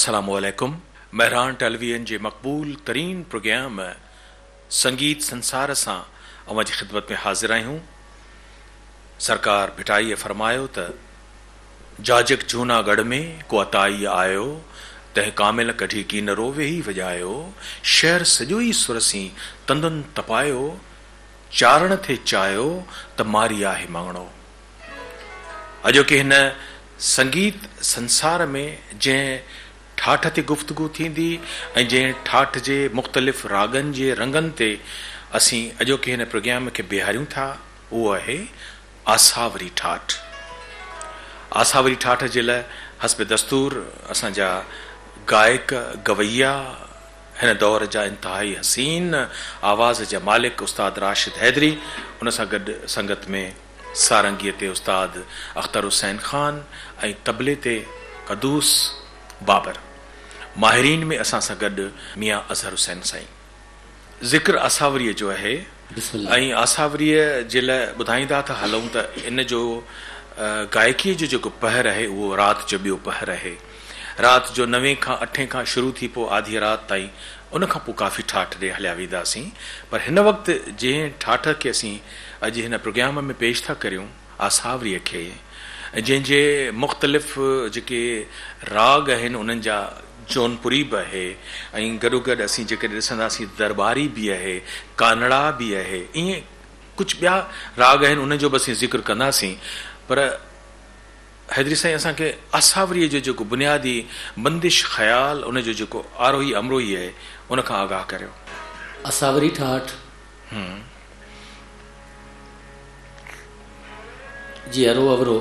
अस्सलामुअलैकुम। महरान टेलीविजन जे मक़बूल तरीन प्रोग्राम संगीत संसार सां अवां जी ख़िदमत में हाज़िर आहियूं। सरकार भिटाईअ फरमायो त जाजक जूनागढ़ में को अताई आयो, तंहिं कामिल कढी कीनरो वेही वॼायो, शहर सॼो ई सुरसी तंदुनि तपायो, चारण थे चाहियो त मारी आहे मङणो। अॼोके हिन संगीत संसार में जंहिं ठाठ ते गुफ़्तगू थींदी ऐं जंहिं ठाठ जे मुख़्तलिफ़ रागनि जे रंगनि ते असीं अॼोके हिन प्रोग्राम खे बिहारियूं था, उहो आहे आसावरी ठाठ। आसावरी ठाठ जे लाइ हस्ब दस्तूर असांजा गायक गवैया हिन दौर जा इंतहाई हसीन आवाज़ जा मालिक उस्ताद राशिद हैदरी, उन सां गॾु संगत में सारंगीअ ते उस्ताद अख्तर हुसैन खान ऐं तबले ते कदूस बाबर। माहिरीन में असां सां गॾु मियां अज़हर हुसैन साईं। ज़िक्र आसावरीअ जो आहे ऐं आसावरीअ जे लाइ ॿुधाईंदा था हलूं त इन जो गायकीअ जो जेको पहर आहे उहो राति जो ॿियो पहर आहे। राति जो 9 खां 8 खां शुरू थी पोइ आधी राति ताईं, उन खां पोइ काफ़ी ठाठ ॾे हलिया वेंदासीं। पर हिन वक़्तु जंहिं ठाठ खे असीं अॼु हिन प्रोग्राम में पेश था करियूं, आसावरीअ खे, जंहिंजे मुख़्तलिफ़ जेके राग आहिनि उन्हनि जा जौनपुरी बि आहे ऐं गॾोगॾु असीं जेके ॾिसंदासीं दरबारी बि आहे, कानड़ा बि आहे, ईअं कुझु ॿिया राग आहिनि उन जो बि असीं ज़िक्र कंदासीं। पर हैदरी साईं असांखे आसावरीअ जो जेको बुनियादी बंदिश ख़्याल, उन जो जेको आरोही अमरोही आहे, उन खां आगाह करियो। आसावरी ठाठ जी अरो अवरो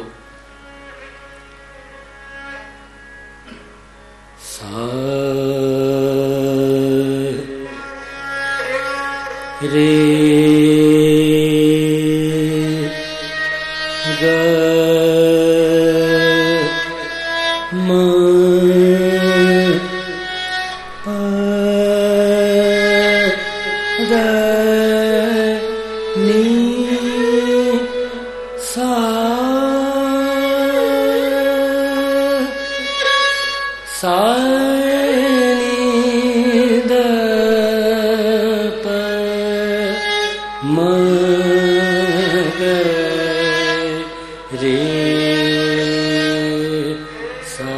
सा रे ग म प द नी सा सा नी द प म ग रे सा।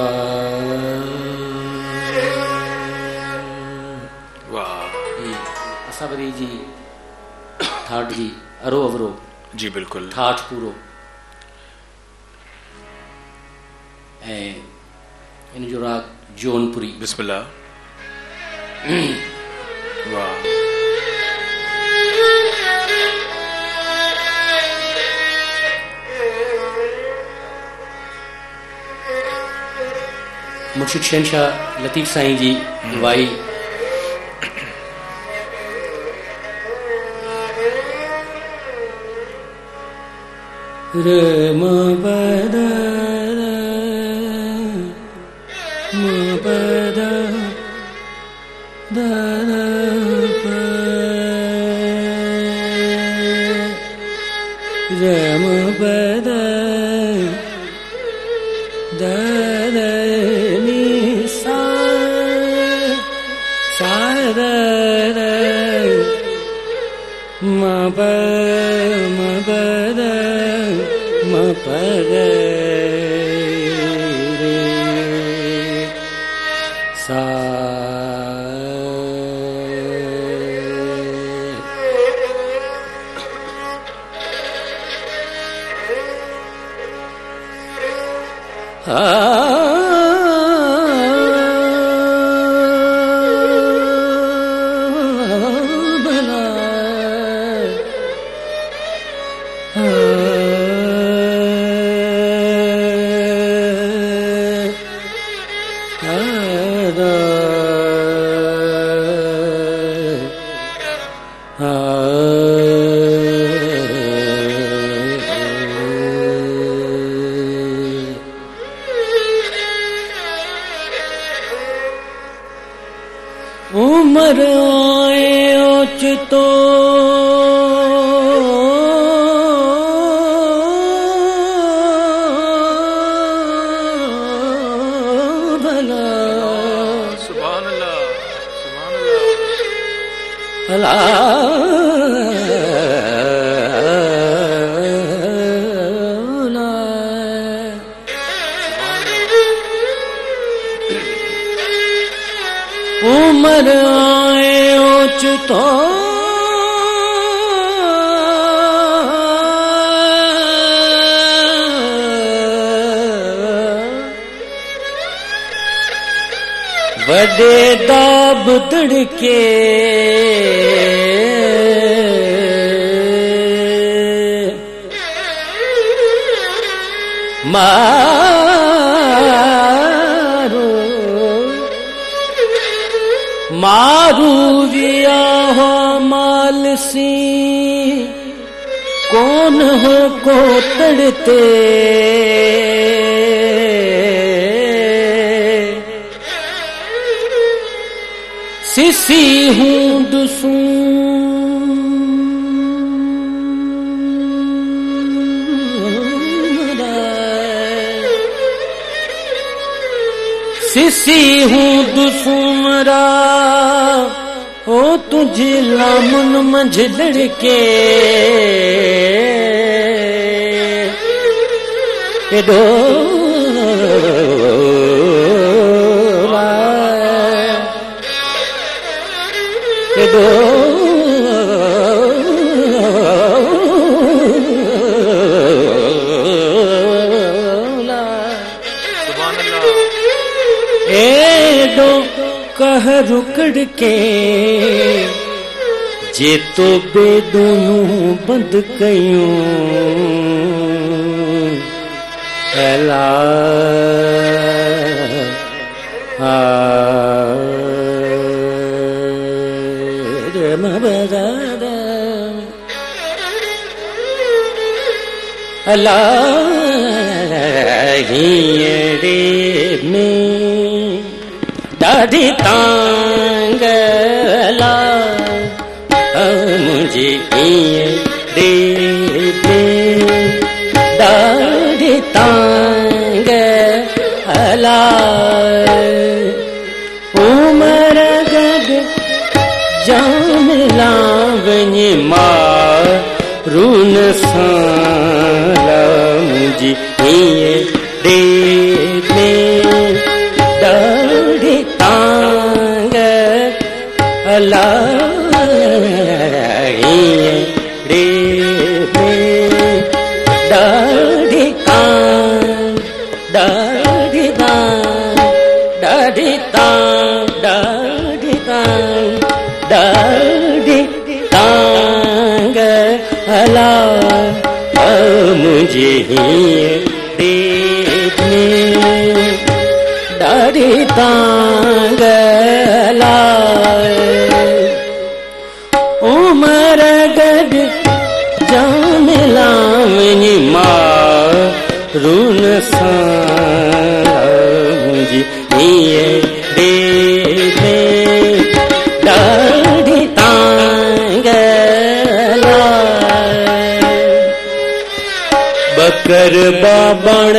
वाह, आसावरी जी ठाठ जी अरो अवरो जी बिल्कुलु ठाठ पूरो ऐं इन जो राग जौनपुरी। बिस्मिल्लाह। वाह, मुर्शिद शहनशाह लतीफ़ साईं जी वाई र म प द म प द द प र म प द द द नी सा सा द द म प द म प ग रे सा। उमर आए ओचितो भला अला उमर आए ओचतो बड़े दाब दड़के मारो मारू दिया हो माल सी कौन हो को तड़ते सिसी हूँ दुसू सिसी हूँ दुसुमरा ओ तुझे लामुन मंझ लड़के दो दो एडो कह रुकड़ के जे तो बेदोनू बंद कयूं एला अल्लाह रे में दादी तांग ला मुझे रे में दादी तांग अला उमर गद जान लावनी मारून साला मुझे रे में दाढ़ी तांग अला रे में दाढ़ी तांग दाढ़ी तांग दाढ़ी तांग दाढ़ी तांग दाढ़ी तांग अला मुझे रे में दाढ़ी तांग ला उमर गड जान लावनी मारून साला मुझे रे में दाढ़ी तांग ला बकर बाबण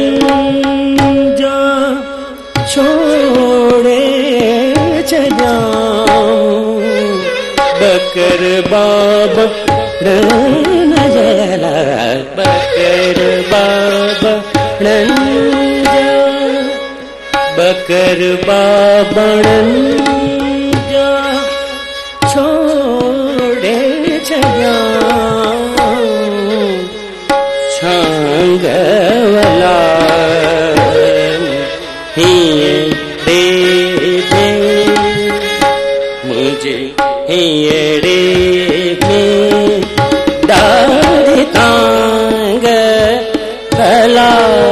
जा छोड़े जाऊं बकर बाबा नजला बकर बाबा बकर बाबा जा छोड़े जाऊं छांगवला रे मुझे रे में दाढ़ी तांग अला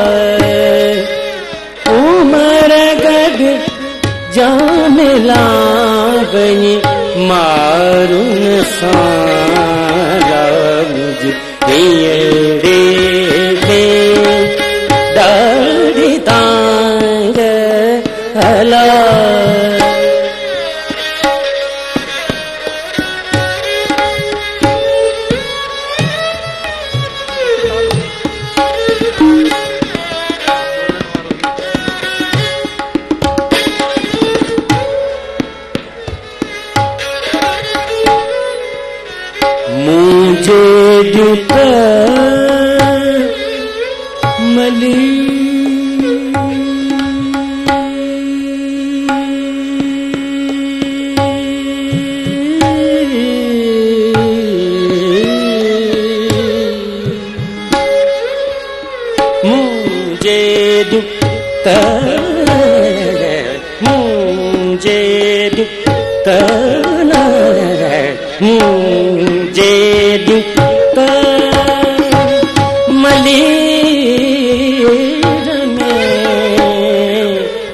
उमर गड जान लावनी मारून साला मुझे रे में दाढ़ी तांग अला मुझे जुत मली मुझे जुत मुझे जुत मुझे जुत मलीर में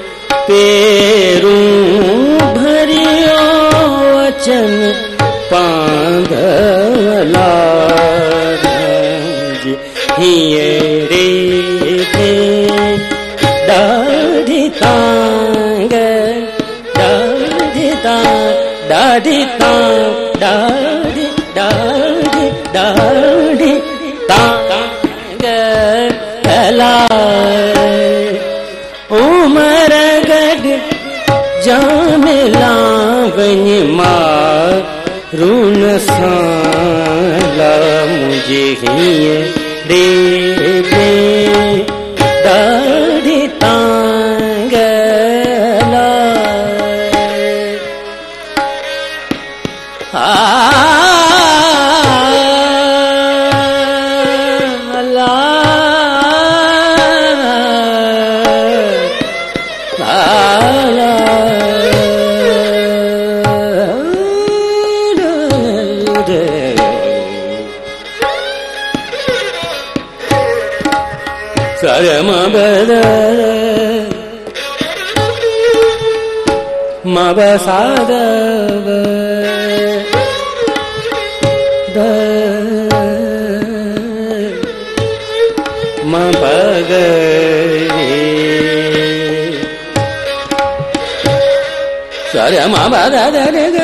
पेरूं भरियो वचन पांगला हियरे दाढ़ी तांग दाढ़ी तांग दाढ़ी तांग दाढ़ी दाढ़ी दाढ़ी तांग उमर गढ़ जाम लावኝ मारून साला मुझे हिये दे दाढ़ी तांग मबसादव द मबगरे सरे मबदरे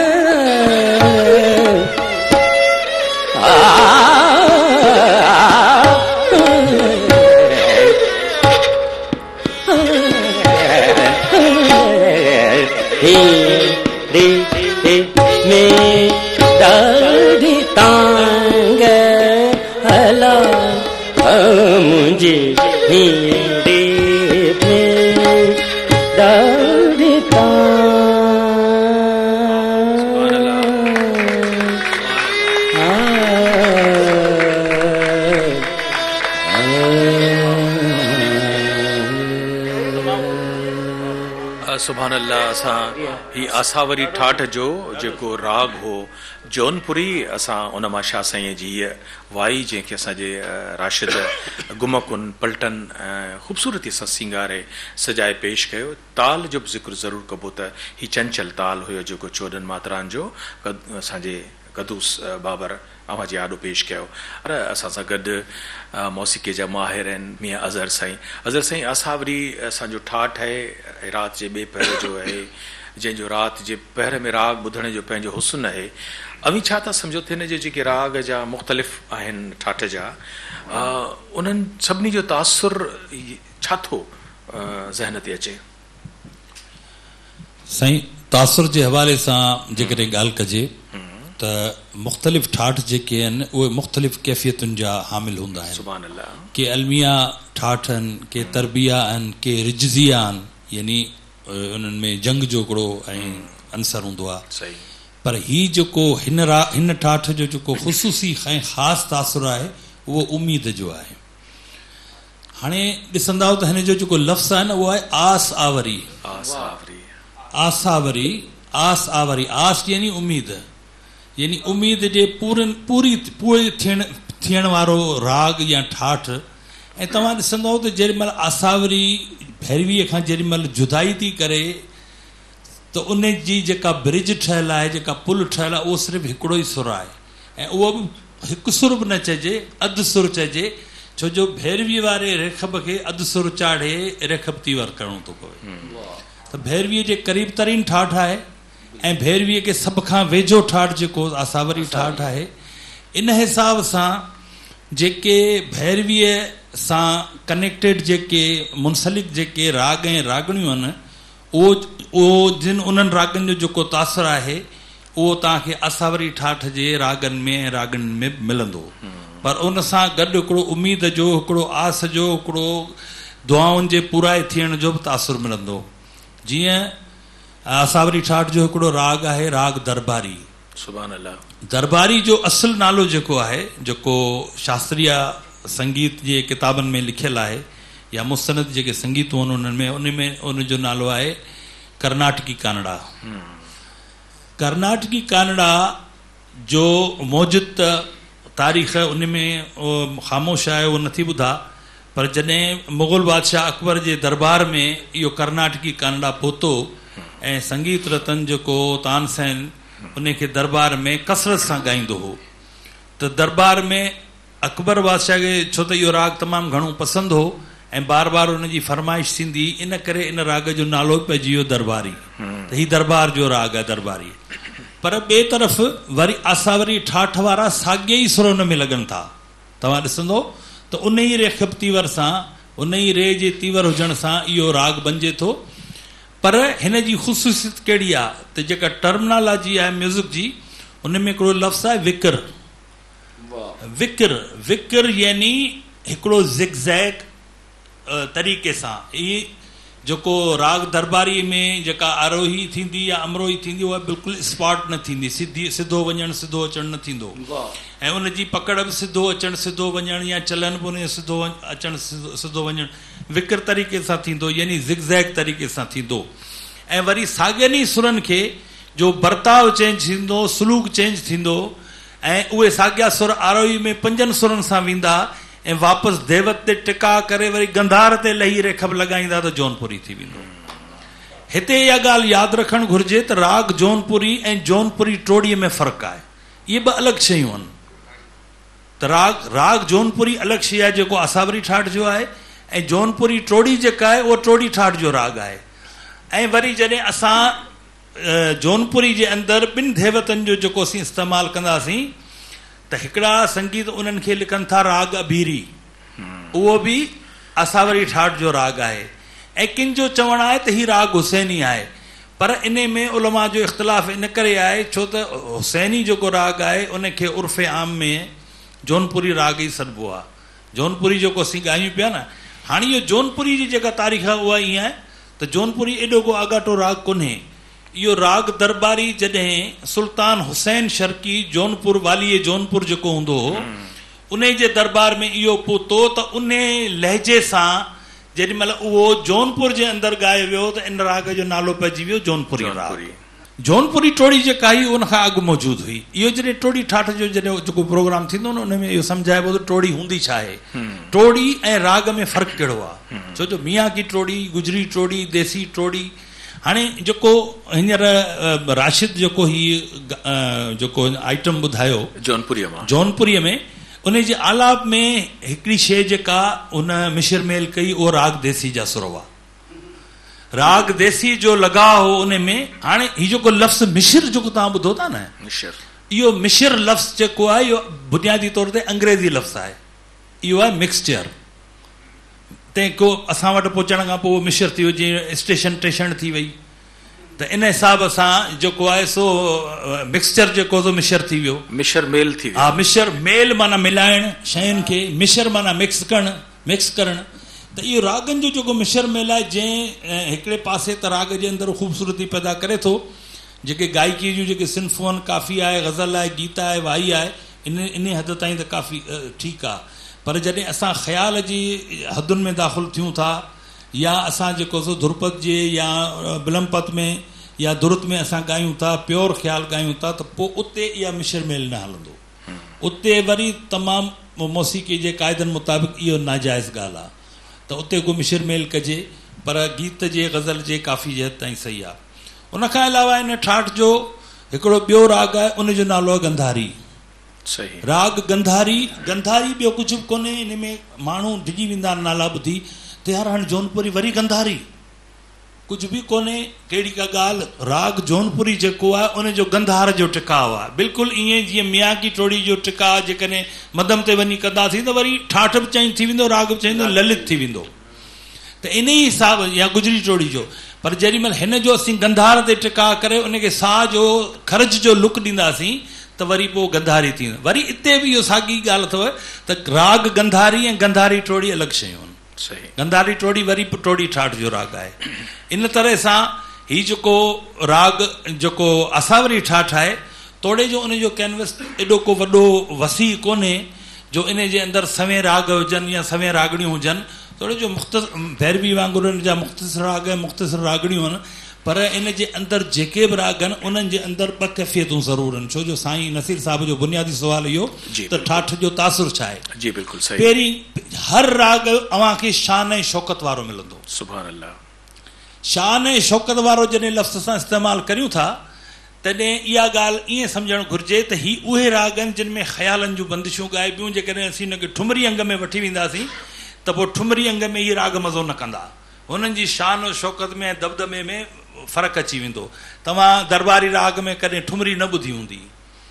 में दाढ़ी तांग हला मुझे हियरे में दाढ़ी सुभान अल्लाह। असां ही आसावरी ठाठ जो जेको राग हो जौनपुरी, असां उन मां शाह साईं जी वाई जंहिंखे असांजे राशिद गुमकुन पलटन ख़ूबसूरती सां सिंगारे सजाए पेश कयो। ताल जो बि ज़िक्र ज़रूरु कबो त ही चंचल ताल हुयो जेको 14 मात्रान जो असांजे कदूस बाबर अवां जी आॾो पेश कयो। पर असां सां गॾु मौसीक़े जा माहिर आहिनि मियां अज़हर साईं। अज़हर साईं, आसावरी असांजो ठाठ आहे, राति जे ॿिए पहर जो आहे, जंहिंजो राति जे पहर में राग ॿुधण जो पंहिंजो हुस्न आहे। अवी छा था सम्झो थिए जे जेके राग जा मुख़्तलिफ़ आहिनि ठाठ जा, उन्हनि सभिनी जो तासुर छा थो ज़हन ते अचे? साईं, तासुर जे हवाले सां जेकॾहिं ॻाल्हि कजे त मुख़्तलिफ़ ठाठ जेके आहिनि उहे मुख़्तलिफ़ कैफ़ियतुनि जा हामिल हूंदा आहिनि। सुभान अल्लाह। के अलमिया ठाठ आहिनि, के तरबिया आहिनि, के रिजज़िया आहिनि, यानी उन्हनि में जंग जो हिकिड़ो ऐं अंसर हूंदो आहे। सही। पर हीउ जेको हिन ठाठ जो जेको ख़ुसूसी ऐं ख़ासि तासुर आहे उहो उमीद जो आहे। हाणे ॾिसंदा त हिन जो जेको लफ़्ज़ आहे न उहो आहे आस आवरी। आसावरी, आस आवरी, आस यानी उमीद, यानी उमीद जे पूरे थियण वारो राग या ठाठ। ऐं तव्हां ॾिसंदव त जेॾीमहिल आसावरी भैरवीअ खां जेॾीमहिल जुदाई थी करे त उन जी जेका ब्रिज ठहियलु आहे, जेका पुल ठहियलु आहे, उहो सिर्फ़ु हिकिड़ो ई सुर आहे। ऐं उहो बि हिकु सुर बि न चइजे, अधु सुर चइजे, छो जो भैरवीअ वारे रेखब खे अधु सुर चाढ़े रेखब तीवर करिणो थो पवे। त भैरवीअ जे क़रीब तरीन ठाठ आहे ऐं भैरवीअ खे सभ खां वेझो ठाठ जेको आसावरी ठाठ आहे। इन हिसाब सां जेके भैरवीअ सां कनेक्टेड जेके मुनसलिक जेके राग ऐं रागणियूं आहिनि, उहो जिन उन्हनि रागनि जो जेको तासुर आहे उहो तव्हांखे असावरी ठाठ जे रागनि में रागनि में मिलंदो, पर उन सां गॾु हिकिड़ो उमेद जो, हिकिड़ो आस जो, हिकिड़ो दुआउनि जे पूराए थियण जो बि तासुर मिलंदो। जीअं असावरी ठाठ जो हिकिड़ो राग आहे राग दरबारी। सुभान अल्लाह। दरबारी जो असुल नालो जेको आहे, जेको शास्त्रीय संगीत जे किताबनि में लिखियलु आहे या मुस्तनद जेके संगीतूं आहिनि उनमें उनजो नालो आहे कर्नाटकी कानड़ा। कर्नाटकी कानड़ा जो मौजूद तारीख़ उनमें ख़ामोश आहे, उहो नथी ॿुधा, पर जॾहिं मुग़ल बादशाह अकबर जे दरबार में इहो कर्नाटकी कानड़ा पहुतो ऐं संगीत रतन जेको तानसेन उनखे दरबार में कसरत सां ॻाईंदो हो, त दरबार में अकबर बादशाह खे छो त इहो राग तमामु घणो पसंदि हो ऐं बार बार उनजी फरमाइश थींदी, इन करे इन राग जो नालो पइजी वियो दरबारी, त हीउ दरबार जो राग आहे दरबारी। पर ॿिए तरफ़ वरी असावरी ठाठ वारा साॻिए ई सुर हुन में लॻनि था। तव्हां ॾिसंदो त उन ई रे तीवर सां, उन ई रे जे तीवर हुजण सां इहो राग बणिजे थो। पर हिन जी ख़ुसूसियत कहिड़ी आहे त जेका टर्मिनोलॉजी आहे म्यूज़िक जी, उन में हिकिड़ो लफ़्ज़ आहे विकर। विकर विकर यानी हिकिड़ो ज़िगज़ैग तरीक़े सां। इहे जेको राग दरबारी में जेका आरोही थींदी या अमरोही थींदी, उहा बिल्कुलु स्पॉट न थींदी, सिधो वञणु सिधो अचणु न थींदो, ऐं उनजी पकड़ बि सिधो अचणु सिधो वञणु या चलन बि उन सिधो अचणु सिधो वञणु विकर तरीक़े सां थींदो, यानी ज़िगज़ैग तरीक़े सां थींदो। ऐं वरी साॻियनि ई सुरनि खे जो बर्ताव चेंज थींदो, सलूक चेंज थींदो, ऐं उहे साॻिया सुर आरोही में 5 सुरनि सां वेंदा ऐं वापसि देवत ते टिका करे वरी गंधार ते लही रेखब लॻाईंदा त जौनपुरी थी वेंदो। हिते इहा ॻाल्हि यादि रखणु घुरिजे त राग जौनपुरी ऐं जौनपुरी टोड़ीअ में फ़र्क़ु आहे। इहे ॿ अलॻि शयूं आहिनि। त राग जौनपुरी अलॻि शइ आहे जेको असावरी ठाठ जो आहे, ऐं जौनपुरी टोड़ी जेका आहे उहा टोड़ी ठाठ जो राग आहे। ऐं वरी जॾहिं असां जौनपुरी जे अंदरि 2 देवतनि जो जेको असीं इस्तेमालु कंदासीं, त हिकिड़ा संगीत उन्हनि खे लिखनि था राग अबीरी, उहो बि असावरी ठाठ जो राग आहे। ऐं किन जो चवणु आहे त हीउ राग हुसैनी आहे, पर इन में उलमा जो इख़्तिलाफ़ इन करे आहे छो त हुसैनी जेको राग आहे उनखे उर्फ़ आम में जौनपुरी राग ई सॾिबो आहे। जौनपुरी जेको असीं ॻायूं पिया न, हाणे इहो जौनपुरी जी जेका तारीख़ आहे उहा ईअं आहे त जौनपुरी एॾो को आगाटो राग कोन्हे। इहो राग दरबारी जॾहिं सुल्तान हुसैन शर्की जौनपुर वालीअ जौनपुर जेको हूंदो हो, उन जे दरबार में इहो पहुतो त उन लहजे सां जेॾी महिल उहो जौनपुर जे अंदरि ॻायो वियो त इन राग जो नालो पइजी वियो जौनपुरी राग। जौनपुरी टोड़ी जेका हुई उन खां अॻु मौजूदु हुई। इहो जॾहिं टोड़ी ठाठ जो जॾहिं जेको प्रोग्राम थींदो न, उन में इहो सम्झाइबो त टोड़ी हूंदी छा आहे, टोड़ी ऐं राग में फ़र्क़ु कहिड़ो आहे। छो जो मियां की टोड़ी, गुजरी टोड़ी, देसी टोड़ी। हाणे जेको हींअर राशिद जेको जेको आइटम ॿुधायो जौनपुरीअ में, उन जे आलाप में हिकिड़ी शइ जेका उन मिशिर मेल कई, उहो राग देसी जा सुर हुआ। राग देसी जो लॻाव हो उन में। हाणे हीउ जेको लफ़्ज़ मिशिर जेको तव्हां ॿुधो था न, इहो मिशिर लफ़्ज़ जेको आहे इहो बुनियादी तौर ते अंग्रेज़ी लफ़्ज़ आहे। इहो आहे मिक्सचर। तंहिं को असां वटि पहुचण खां पोइ मिशिर थी वियो, जीअं स्टेशन टेशन थी वई, त इन हिसाब सां जेको आहे सो मिक्सचर जेको सो मिशिर थी वियो, मिशिर मेल थी वियो। हा, मिशिर मेल माना मिलाइण शयुनि खे, मिशिर माना मिक्स करणु। त इहो रागनि जो जेको मिशिर मेल आहे, जंहिं हिकिड़े पासे त राग जे अंदरि ख़ूबसूरती पैदा करे थो, जेके गायकी जूं जेके सिन्फ़ूं आहिनि, काफ़ी आहे, गज़ल आहे, गीत आहे, वाई आहे, इन हद ताईं त काफ़ी ठीकु आहे। पर जॾहिं असां ख़्याल जी हदुनि में दाख़िल थियूं था, या असां जेको सो ध्रुपद जे या बिलमपत में या दुरुत में असां ॻायूं था, प्योर ख़्याल ॻायूं था, त पोइ उते इहा मिशिर मेल न हलंदो। उते वरी तमामु मौसीक़ी जे क़ाइदनि मुताबिक़ इहो नाजाइज़ ॻाल्हि आहे त उते को मिशिर मेल कजे, पर गीत जे गज़ल जे काफ़ी हद ताईं सही आहे। उनखां अलावा इन ठाठ जो हिकिड़ो ॿियो राग आहे, उनजो नालो आहे गंधारी। सही। राग गंधारी ॿियो कुझु बि कोन्हे। इन में माण्हू डिॼी वेंदा नाला ॿुधी त यार हाणे जौनपुरी वरी गंधारी, कुझु बि कोन्हे, कहिड़ी का ॻाल्हि। राग जौनपुरी जेको आहे उनजो गंधार जो टिकाव आहे, बिल्कुलु ईअं जीअं मियां की टोड़ी जो टिकाव जेकॾहिं मदम ते वञी कंदासीं त वरी ठाठ बि चेंज थी वेंदो, राग बि चेंज ललित थी वेंदो। त इन ई हिसाब, या गुजरी टोड़ी जो। पर जेॾीमहिल हिन जो असीं गंधार ते टिका करे उनखे साह जो ख़र्च जो लुक ॾींदासीं त वरी पोइ गंधारी थी वेंदो। वरी इते बि इहो साॻी ॻाल्हि अथव त राग गंधारी ऐं गंधारी टोड़ी अलॻि शयूं आहिनि। गंधारी टोड़ी वरी टोड़ी ठाठ जो राग आहे। इन तरह सां हीउ जेको राग जेको असावरी ठाठ आहे तोड़े जो उनजो कैनवस एॾो को वॾो वसी कोन्हे जो इन जे अंदरि सवें राग हुजनि या सवें रागड़ियूं हुजनि। थोरो जो भैरवी वांगुरु इन जा मुख़्तसिर राग ऐं मुख़्तसिर रागड़ियूं आहिनि, पर इन जे अंदरि जेके बि राग आहिनि उन्हनि जे अंदरि ॿ कैफ़ियतूं ज़रूरु आहिनि। छो जो साईं नसीर साहिब जो बुनियादी सुवाल इहो त ठाठ जो तासुर छा आहे। जी बिल्कुलु सही। पहिरीं हर राग अव्हांखे शान ऐं शौक़त वारो मिलंदो। सुभान अल्लाह। शान ऐं शौक़त वारो जॾहिं लफ़्ज़ सां इस्तेमालु करियूं था तॾहिं इहा ॻाल्हि ईअं सम्झणु घुरिजे त ही उहे राग आहिनि जिन में ख़्यालनि जूं बंदिशूं ॻाइबियूं। जेकॾहिं असीं हुनखे ठुमरी अंग में वठी वेंदासीं त पोइ ठुमरी अंग में इहे राग मज़ो न कंदा। हुननि जी शान और शौक़त में दबदबे में फ़र्क़ु अची वेंदो। तव्हां दरबारी राग में कॾहिं ठुमरी न ॿुधी हूंदी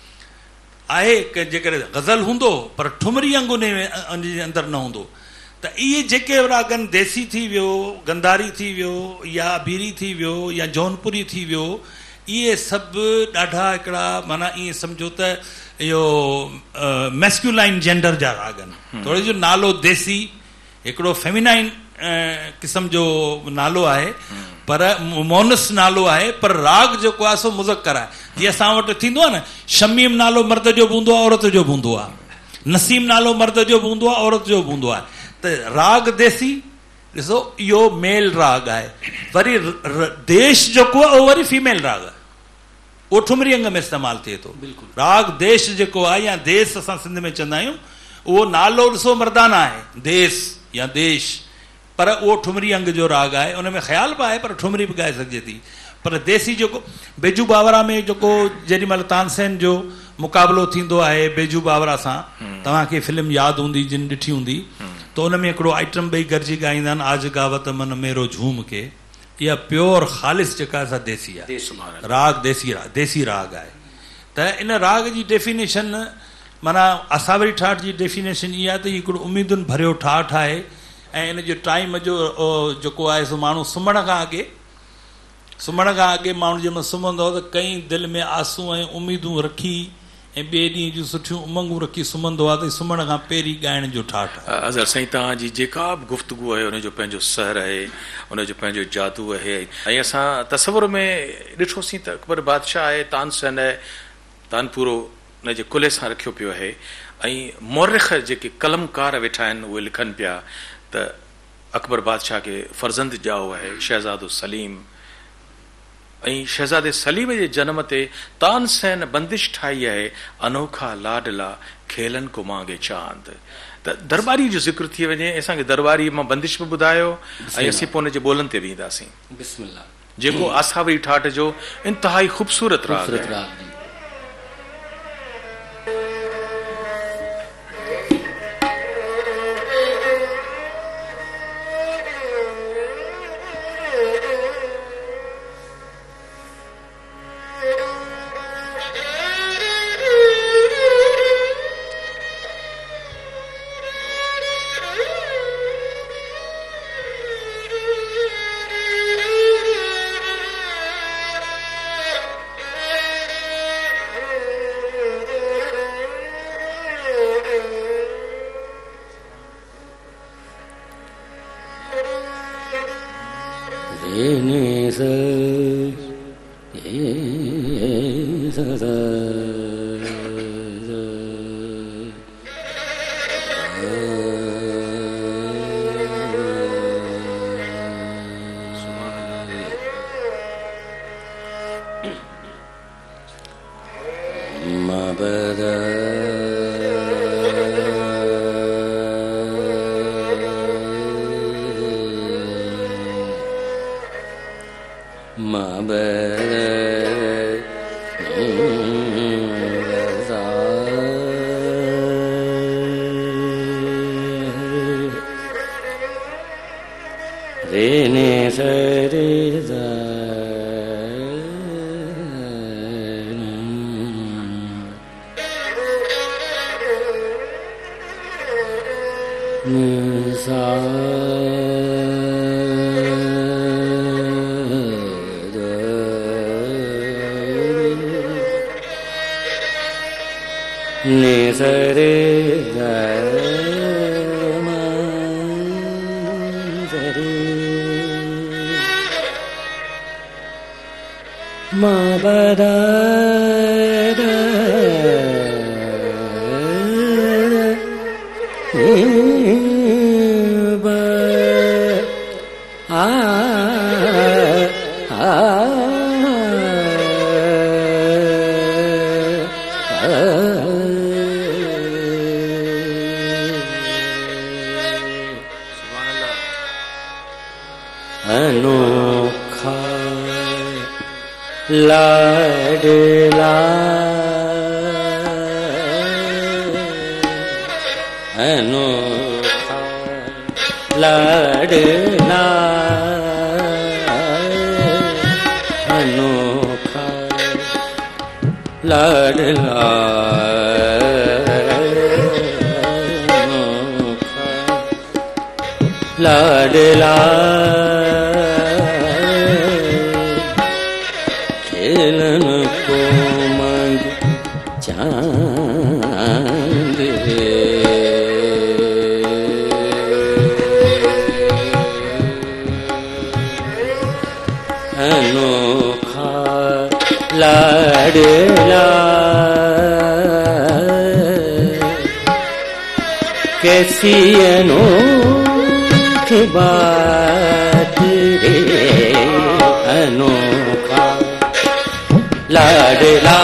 आहे की जेकॾहिं गज़ल हूंदो पर ठुमरी अंग उन जे अंदरि न हूंदो। त इहे जेके राग आहिनि देसी थी वियो, गंधारी थी वियो, या बीरी थी वियो, या जौनपुरी थी वियो, इहे सभु ॾाढा हिकिड़ा माना ईअं सम्झो त इहो मैस्क्यूलाइन जेंडर जा राग आहिनि। थोरो जो नालो देसी हिकिड़ो फेमिनाइन क़िस्म जो नालो आहे, पर मोनस नालो आहे, पर राग जेको आहे सो मुज़क्कर आहे। जीअं असां वटि थींदो आहे न, शमीम नालो मर्द जो बि हूंदो आहे, औरत जो बि हूंदो आहे। नसीम नालो मर्द जो बि हूंदो आहे, औरत जो बि हूंदो आहे। त राग देसी ॾिसो इहो मेल राग आहे। वरी देश जेको आहे उहो वरी फीमेल राग आहे, उहो ठुमरी अंग में इस्तेमालु थिए थो। राग देश जेको आहे या देश असां सिंध में चवंदा आहियूं, उहो नालो ॾिसो मर्दाना आहे, देश या देश, पर उहो ठुमरी अंग जो राग आहे। उन में ख़्याल बि आहे पर ठुमरी बि ॻाए सघिजे थी। पर देसी जेको बेजू बावरा में जेको जेॾीमहिल तानसेन जो मुक़ाबिलो थींदो आहे बेजू बावरा सां, तव्हांखे फिल्म यादि हूंदी जिन ॾिठी हूंदी, त उन में हिकिड़ो आइटम ॿई गॾिजी ॻाईंदा आहिनि, आज गावत मन मेरो झूम के। इहा प्योर ख़ालिस जेका असां देसी आहे, राग देसी राग आहे। त इन राग जी डेफिनेशन माना असावरी ठाठ जी डेफिनेशन इहा आहे त हिकिड़ो उमेदुनि भरियो ठाठ आहे। ऐं इन जो टाइम जो जेको आहे सो माण्हू सुम्हण खां अॻे माण्हू जंहिंमहिल सुम्हंदो त कई दिलि में आसूं ऐं उमेदूं रखी ऐं ॿिए ॾींहं जूं सुठियूं उमंगूं रखी सुम्हंदो आहे त सुम्हण खां पहिरीं ॻाइण जो ठाठ आहे। अज़र साईं, तव्हांजी जेका बि गुफ़्तगू आहे उनजो पंहिंजो सहर आहे, उनजो पंहिंजो जादू आहे। ऐं असां तसवुर में ॾिठोसीं त अकबर बादशाह आहे, तानसेन आहे, तानपुरो उनजे कुले सां रखियो पियो आहे। ऐं मोरिख जेके कलमकार वेठा आहिनि उहे लिखनि पिया त अकबर बादशाह खे फर्ज़ंद ॼाओ आहे शहज़ादो सलीम, ऐं शहज़ादे सलीम जे जनम ते तानसेन बंदिश ठाही आहे, अनोखा लाडला खेलन को मांगे चांद। त दरबारी जो ज़िक्र थी वञे, असांखे दरबारी मां बंदिश बि ॿुधायो ऐं असीं पोइ हुनजे ॿोलनि ते बि ईंदासीं। बिस्मिल्लाह। जेको आसावरी ठाठ जो इंतिहाई ख़ूबसूरत राग आहे। नि सा रे गा मा सा रे मा ba da da ba a अनोखा लाडला अनोखा लाडला अनोखा लाडला अनोखा लाडला खेलन को मांग चांद रे अनोखा लाडला कैसी अनोखी बात रे अनोखा लाडला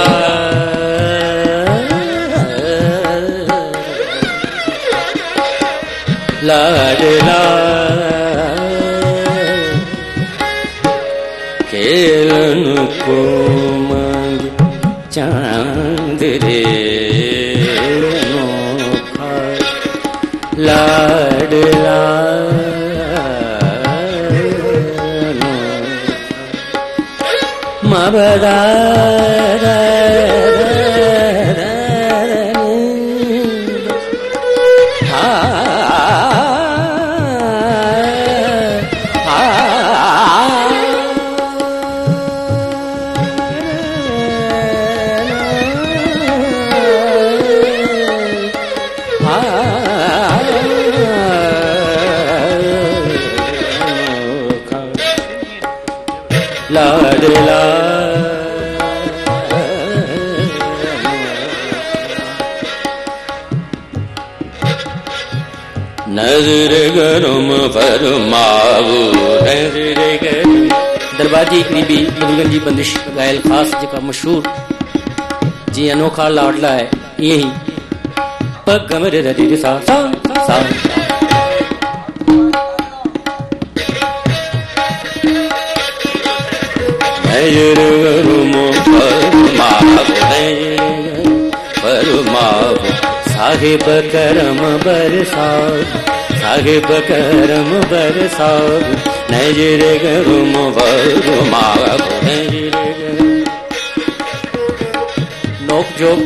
लाडला खेलन को मांग चांद रे अनोखा लाडला मा ba da da लाडला नजर गरम फरमाओ नजर गरम दरबार जी करीबी मधुगन जी बंदिश गायल खास जेका मशहूर जी अनोखा लाडला है यही पगमरे रे सा सा सा नजर गरम फरमाओ साहिब करम बरसाओ साहिब करम बरसाओ नजर गरम फरमाओ नजर नोक जोक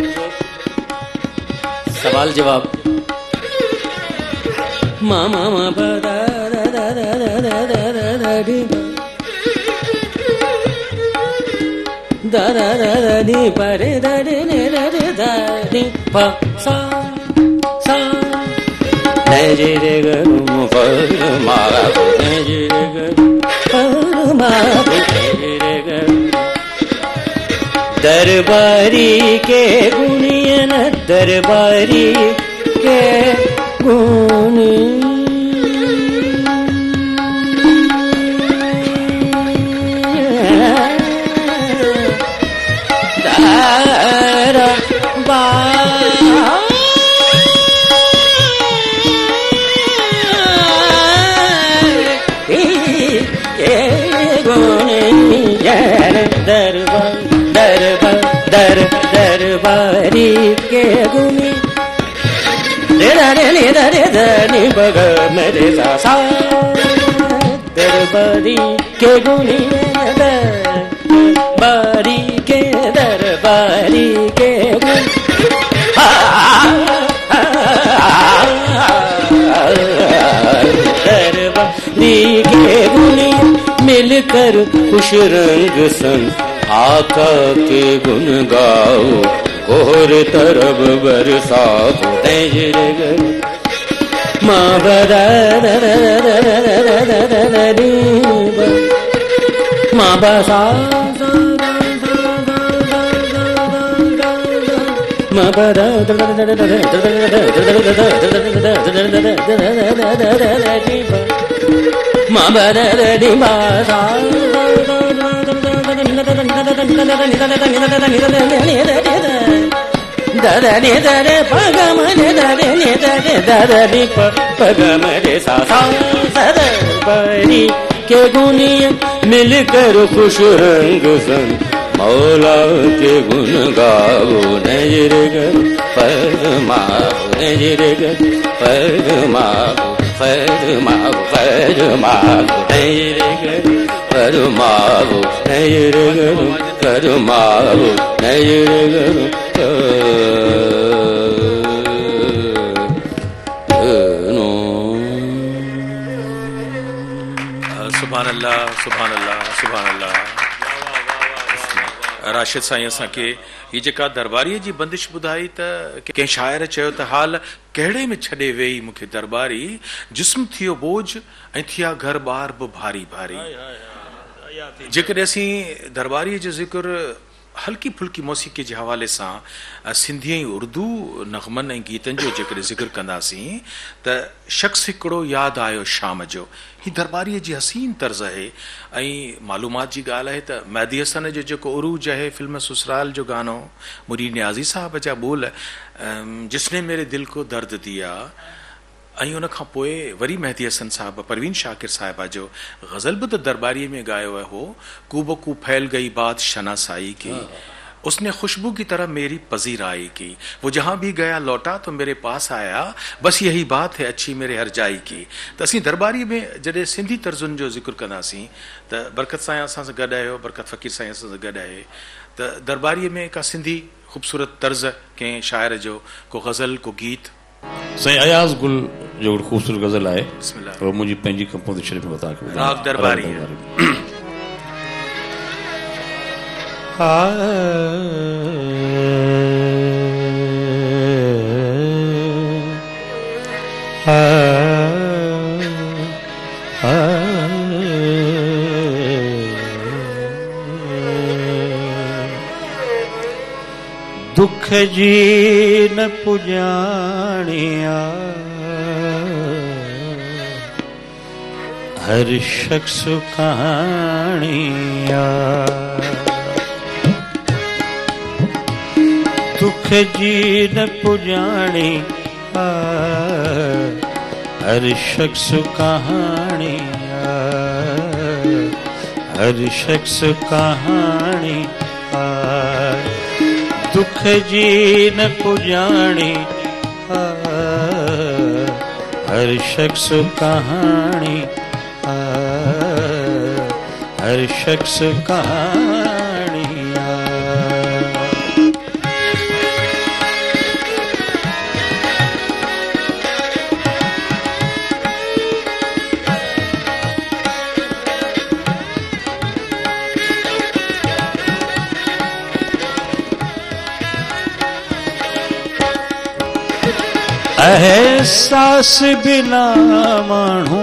सवाल जवाब मामा मा दा दा दा दा दा दा दा da da da da di pa re da re ne da re da di pa sa sa ne ji re ga mu pa ma ga ne ji re ga pa ma ne ji re ga दरबारी के गुणियन दरबारी के गुण दरबारी के गुनी रे रे नी bug मेरे सा दरबारी के गुनी दरबारी के दरबारी के गुनी दरबारी के गुनी मिलकर खुश रंग सन आका के गुण गाओ कोह और तरब बरसा माँ बदा माँ बसा माँ बदा माँ बदा दरे दरे पगम दरे दरे दरे पगम रे सा बरी के गुनिया मिलकर खुश रंग संग मौला के गुण गाओ नजर गर फरमाओ नजर गर फरमाओ फरमाओ फरमाओ नजर गर फरमाओ नजर गर फरमाओ नजर गर सुभान अल्लाह सुभान अल्लाह सुभान अल्लाह। राशिद साईं असां के ये जेका दरबारी जी बंदिश ॿुधाई त कंहिं शाइर चयो त हाल कहिड़े में छॾे वेई मूंखे दरबारी जिस्म थियो बोझ ऐं थिया घर ॿार बि भारी भारी। जेकॾहिं असीं दरबारीअ जो ज़िक्र हल्की फुल्की मौसीक़ी जे हवाले सां सिंधी ऐं उर्दू नग़मनि ऐं गीतनि जो जेकॾहिं ज़िक्र कंदासीं त शख़्स हिकिड़ो यादि आयो शाम जो। ही दरबारीअ जी हसीन तर्ज़ आहे ऐं मालूमात जी ॻाल्हि आहे त मेहदी हसन जो जेको उरूज आहे फिल्म ससुराल जो गानो मुरीद न्याज़ी साहब जा बोल जिसने मेरे दिल को दर्द दिया ऐं उन खां पोइ वरी मेहदी हसन साहब परवीन शाकिर साहिबा जो गज़ल बि त दरबारीअ में ॻायो हो। कूबकू फैल गई बात शनासाई की उसने खुशबू की तरह मेरी पजीराई की वो जहाँ भी गया लौटा तो मेरे पास आया बस यही बात है अच्छी मेरे हर जाई की। त असीं दरबारीअ में जॾहिं सिंधी तर्ज़ुनि जो ज़िक्र कंदासीं त बरकत साईं असां सां गॾु आहियो बरकत फ़क़ीर साईं असां सां गॾु आहे त दरबारीअ में का सिंधी ख़ूबसूरत तर्ज़ कंहिं शाइर जो को गज़ल को गीत। साईं अयाज़ गुल जो ख़ूबसूरत गज़ल आहे बिस्मिल्लाह वो मुंहिंजी पंहिंजी कंपोज़िशन में तव्हांखे राग दरबारी दुख जी न पुजाणिया हर शख्स कहानिया दुख जी न पुजाणी हर शख्स कहानिया हर शख्स कहानी दुख जी न पुजाणी हर शख्स कहानी हर शख्स कहानिया एहसास बिना माण्हू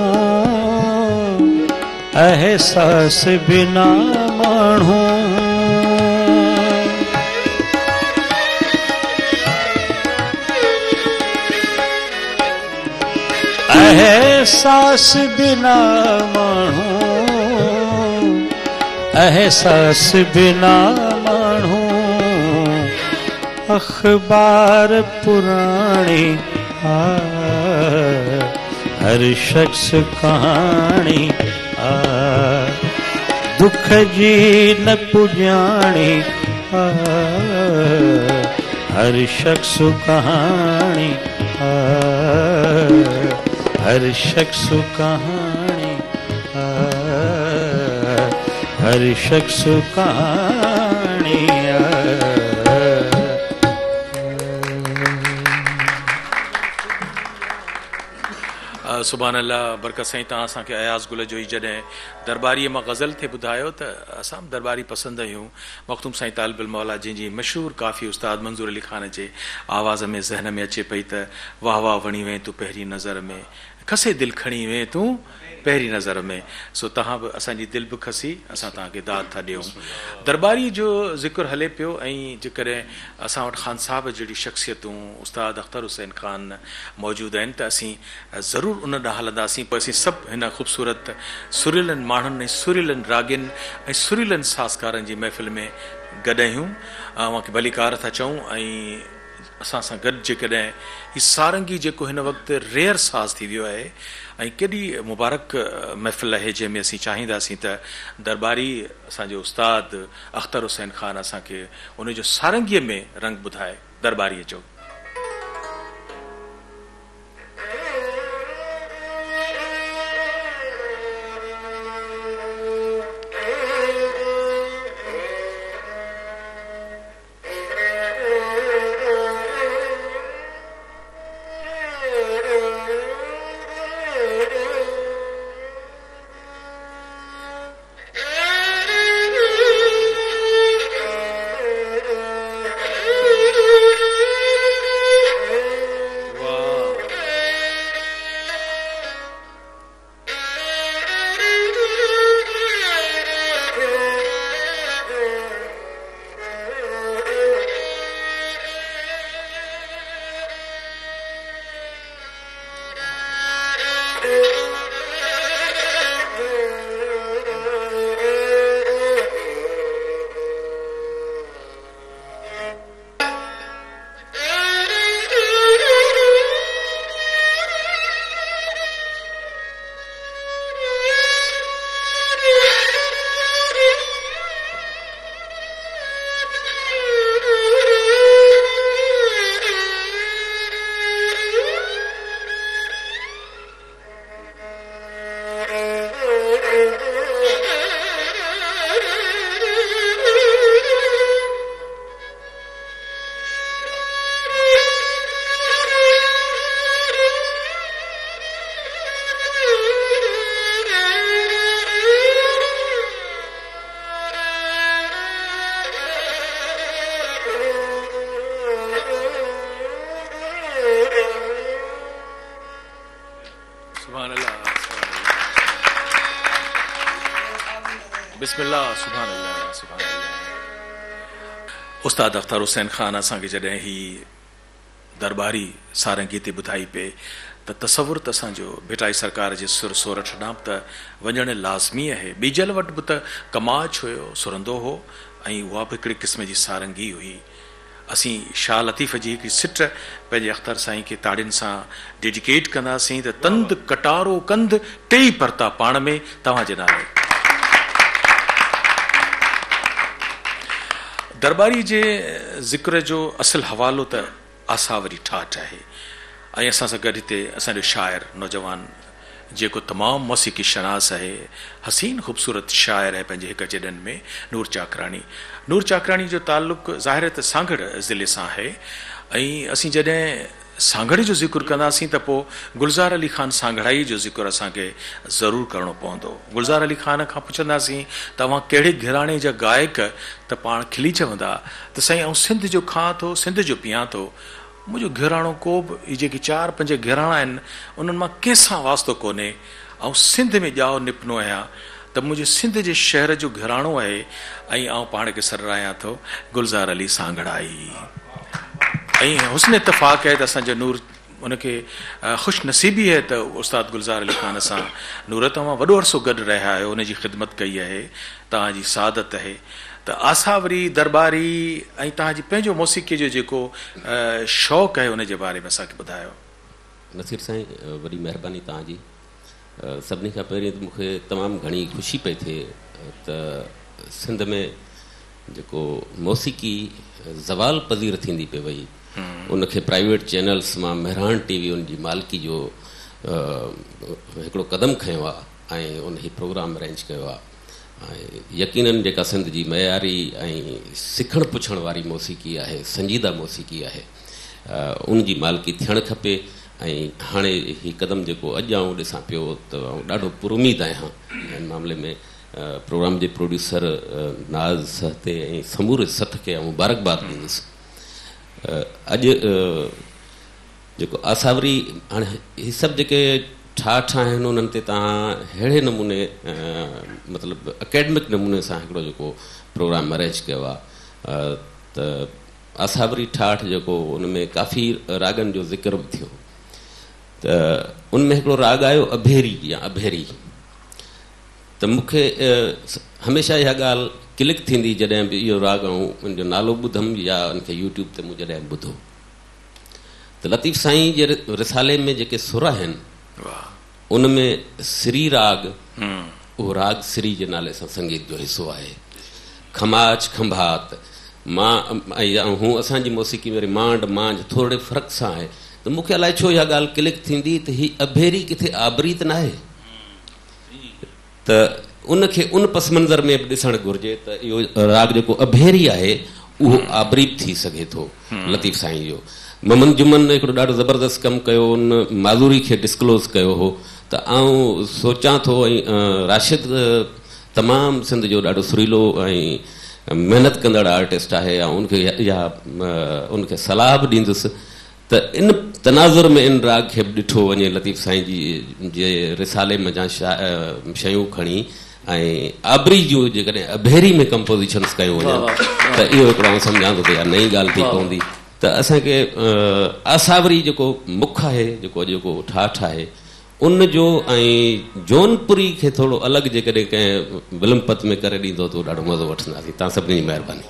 एहसास बिना माण्हू एहसास बिना माण्हू एहसास बिना माण्हू अखबार पुराणी हर शख्स कहानी दुख जी न पुजाणी हर शख्स कहानी हर शख्स कहानी हर शख्स कहानी सुभान अल्लाह बरकत साईं तव्हां असांखे अयाज़ गुल जो ई जॾहिं दरबारीअ मां गज़ल थे ॿुधायो त असां बि दरबारी पसंदि आहियूं। मखदूम साईं तालिबुल मौला जंहिंजी मशहूरु काफ़ी उस्ताद मंज़ूर अली ख़ान जे आवाज़ में ज़हन में अचे पई त वाह वाह वणी वएं तूं पहिरीं नज़र में, खसे दिलि खणी वएं तूं पहिरीं नज़र में। सो तव्हां बि असांजी दिलि बि खसी, असां तव्हांखे दाद था ॾियूं। दरबारी जो ज़िक्र हले पियो ऐं जेकॾहिं असां वटि ख़ान साहब जहिड़ी शख़्सियतूं उस्ताद अख्तर हुसैन ख़ान मौजूदु आहिनि त असीं ज़रूरु उन ॾांहुं हलंदासीं। पोइ असीं सभु हिन ख़ूबसूरत सुरीलनि माण्हुनि ऐं सुरीलनि रागिनि ऐं सुरीलनि साज़कारनि जी महफ़िल में गॾु आहियूं। अवांखे भलीकार था चऊं ऐं असां सां गॾु जेकॾहिं हीउ सारंगी जेको हिन वक़्तु रेयर साज़ थी वियो आहे ऐं केॾी मुबारक महफ़िल आहे जंहिंमें असीं चाहींदासीं त दरबारी असांजो उस्ताद अख्तर हुसैन ख़ान असांखे उनजो सारंगीअ में रंग ॿुधाए। दरबारीअ जो बिस्मिल्लाह सुभान अल्लाह सुभान अल्लाह। उस्ताद अख्तर हुसैन ख़ान असांखे जॾहिं ही दरबारी सारंगी ते ॿुधाई पे त तसवुर त असांजो भिटाई सरकार जे सुर सोरठ ॾांहुं त वञणु लाज़मी आहे। बीजल वटि बि त कमाच हुयो, सुरंदो हो ऐं उहा बि हिकिड़े क़िस्म जी सारंगी हुई। असीं शाह लतीफ़ जी हिकिड़ी सिट पंहिंजे अख्तर साईं खे ताड़ियुनि सां डेडिकेट कंदासीं त तंद कटारो कंद टेई परता पाण में तव्हांजे नाले। दरबारी जे ज़िक्र जो असल हवालो त आसावरी ठाठ आहे ऐं असां सां गॾु हिते असांजो शाइर नौजवान जेको तमामु मौसीक़ी शनास आहे, हसीन ख़ूबसूरत शाइर आहे पंहिंजे हिक जॾनि में, नूर चाकराणी। नूर चाकराणी जो ताल्लुक़ ज़ाहिर त सांगड़ ज़िले सां आहे ऐं असीं जॾहिं सांगड़ जो ज़िक्र कंदासीं त पोइ गुलज़ार अली ख़ान सांगड़ाई जो ज़िक्र असांखे ज़रूरु करिणो पवंदो। गुलज़ार अली ख़ान खां पुछंदासीं तव्हां कहिड़े घराणे जा गायक, त पाण खिली चवंदा त साईं आउं सिंध जो खां थो, सिंध जो पीआं थो। मुंहिंजो घराणो को बि इहे जेके 4-5 घराणा आहिनि उन्हनि मां कंहिंसां वास्तो कोन्हे। ऐं सिंध में ॼाओ निपनो आहियां त मुंहिंजे सिंध जे शहर जो घराणो आहे ऐं आउं पाण खे सराहियां थो गुलज़ार अली सांगड़ाई। ऐं हुस्न इत्तफ़ाक़ आहे त असांजो नूर उनखे ख़ुशि नसीबी आहे त उस्ताद गुलज़ार अली ख़ान सां नूर तव्हां वॾो अरसो गॾु रहिया आहियो, उनजी ख़िदमत कई आहे, तव्हांजी सादत आहे। त आसावरी दरबारी ऐं तव्हांजी पंहिंजो मौसीक़ीअ जो जेको शौक़ु आहे उनजे बारे में असांखे ॿुधायो। नसीर साईं वॾी महिरबानी तव्हांजी। सभिनी खां पहिरीं त मूंखे तमामु घणी ख़ुशी पई थिए त सिंध में जेको मौसीक़ी ज़वाल पज़ीर थींदी पई वई, उनखे प्राइवेट चैनल्स मां मेहरान टीवी उनजी मालिकी जो हिकिड़ो क़दम खयो आहे ऐं उन ही प्रोग्राम अरेंज कयो आहे। ऐं यकीनन जेका सिंध जी मयारी ऐं सिखण पुछण वारी मौसीक़ी आहे, संजीदा मौसीक़ी आहे, उनजी मालिकी थियणु खपे ऐं हाणे ही क़दम जेको अॼु आउं ॾिसां पियो त ॾाढो पुरुमीद आहियां हिन मामले में प्रोग्राम जे प्रोड्यूसर नाज़ ते ऐं समूरे सथ खे मुबारकबाद ॾींदुसि। अॼु जेको आसावरी हाणे ही सभु जेके ठाठ आहिनि उन्हनि ते तव्हां अहिड़े नमूने मतिलबु अकेडमिक नमूने सां हिकिड़ो जेको प्रोग्राम अरेंज कयो आहे त आसावरी ठाठ जेको उन में काफ़ी रागनि जो ज़िक्र बि थियो त उन में हिकिड़ो राग आयो अभेरी या अभेरी। त मूंखे हमेशह इहा ॻाल्हि क्लिक थींदी जॾहिं बि इहो राग ऐं उनजो नालो ॿुधमि या उनखे यूट्यूब ते मूं जॾहिं ॿुधो त लतीफ़ साईं जे रिसाले में जेके सुर आहिनि उन में श्री राग उहो राग श्री जे नाले सां संगीत जो हिसो आहे। खमाच खंभात मां हूं असांजी मौसीक़ी में वरी मांड मांझ थोरे फ़र्क़ु सां आहे त मूंखे अलाए छो इहा ॻाल्हि क्लिक थींदी त ही अभेरी किथे आबरी त न आहे त उनखे उन पस मंज़र में बि ॾिसणु घुरिजे त इहो राग जेको अभेरी आहे उहो आबरी बि थी सघे थो लतीफ़ साईं जो। ममन जुमन हिकिड़ो ॾाढो ज़बरदस्त कमु कयो उन माधुरी खे डिस्क्लोज़ कयो हो त आउं सोचां थो ऐं राशिद तमामु सिंध जो ॾाढो सुरीलो ऐं महिनत कंदड़ आर्टिस्ट आहे ऐं उनखे इहा उनखे सलाह बि ॾींदुसि त इन तनाज़ुर में इन राग खे बि ॾिठो वञे लतीफ़ साईं जी जे रिसाले मज़ा शयूं खणी ऐं आबरी जूं जेकॾहिं अभेरी में कंपोज़िशन्स कयूं वञनि त इहो हिकिड़ो आउं सम्झां थो त इहा नई ॻाल्हि थी पवंदी। त असांखे आसावरी जेको मुख आहे जेको ठाठ आहे उन जो ऐं जौनपुरी खे थोरो अलॻि जेकॾहिं कंहिं विलंपत में करे ॾींदो त ॾाढो मज़ो वठंदासीं। तव्हां सभिनी जी महिरबानी।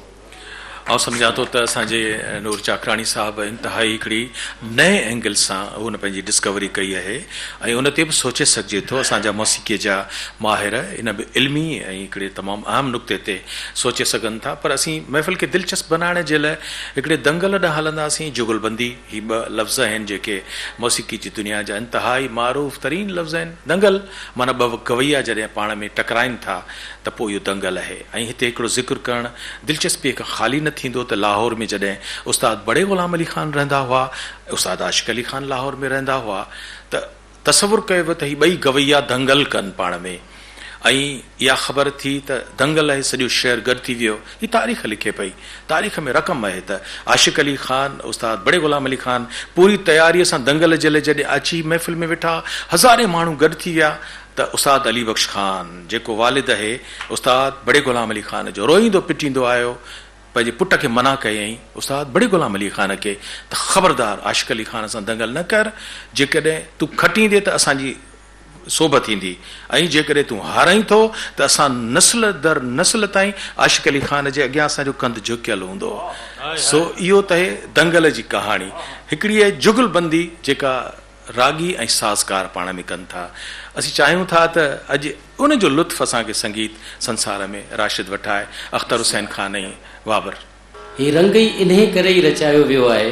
ऐं सम्झां थो त असांजे नूर चाकराणी साहब इंतिहाई हिकिड़ी नए एंगल सां हुन पंहिंजी डिस्कवरी कई आहे ऐं उन ते बि सोचे सघिजे थो। असांजा मौसीक़ीअ जा माहिर इन बि इल्मी ऐं हिकिड़े तमामु अहम नुक़्ते ते सोचे सघनि था। पर असीं महफ़िल खे दिलचस्प बनाइण जे लाइ हिकिड़े दंगल ॾांहुं हलंदासीं। जुगलबंदी ही ॿ लफ़्ज़ आहिनि जेके मौसीक़ी जी दुनिया जा इंतिहाई मारूफ़ तरीन लफ़्ज़ आहिनि। दंगल माना ॿ गवैया जॾहिं पाण में टकराइनि था त पोइ इहो दंगल आहे। ऐं हिते हिकिड़ो ज़िक्र करणु दिलचस्पीअ खां ख़ाली न थींदो त लाहौर में जॾहिं उस्ताद बड़े ग़ुलाम अली ख़ान रहंदा हुआ उस्ताद आशिक़ अली ख़ान लाहौर में रहंदा हुआ त तसवुरु कयो त ही ॿई गवैया दंगल कनि पाण में ऐं इहा ख़बर थी त दंगल आहे सॼो शहर गॾु थी वियो। हीअ तारीख़ लिखे पई, तारीख़ में रक़म आहे त आशिक़ अली ख़ान उस्ताद बड़े ग़ुलाम अली ख़ान पूरी तयारीअ सां दंगल जे लाइ जॾहिं अची महफ़िल में वेठा हज़ारे माण्हू गॾु थी विया त उस्ताद अली बख़्श ख़ान जेको वालिद आहे उस्ताद बड़े ग़ुलाम अली ख़ान जो रोईंदो पिटींदो आयो पंहिंजे पुट खे मना कयईं उस्ताद बड़े ग़ुलाम अली ख़ान खे त ख़बरदार आशिक़ अली ख़ान सां दंगल न कर। जेकॾहिं तूं खटींदे त असांजी सोभ थींदी ऐं जेकॾहिं तूं हाराई थो त असां नस्ल दर नस्ल ताईं आशिक़ अली ख़ान जे अॻियां असांजो कंधु झुकियल हूंदो। सो इहो त आहे दंगल जी कहाणी। हिकिड़ी आहे जुगलबंदी जेका रागी ऐं साज़कार पाण में कनि था। असीं चाहियूं था त अॼु उन जो लुत्फ़ असांखे संगीत संसार में राशिद वठाए अख़्तर हुसैन ख़ान ऐं बाबर। ही रंग ई इन्हे करे ई रचायो वियो आहे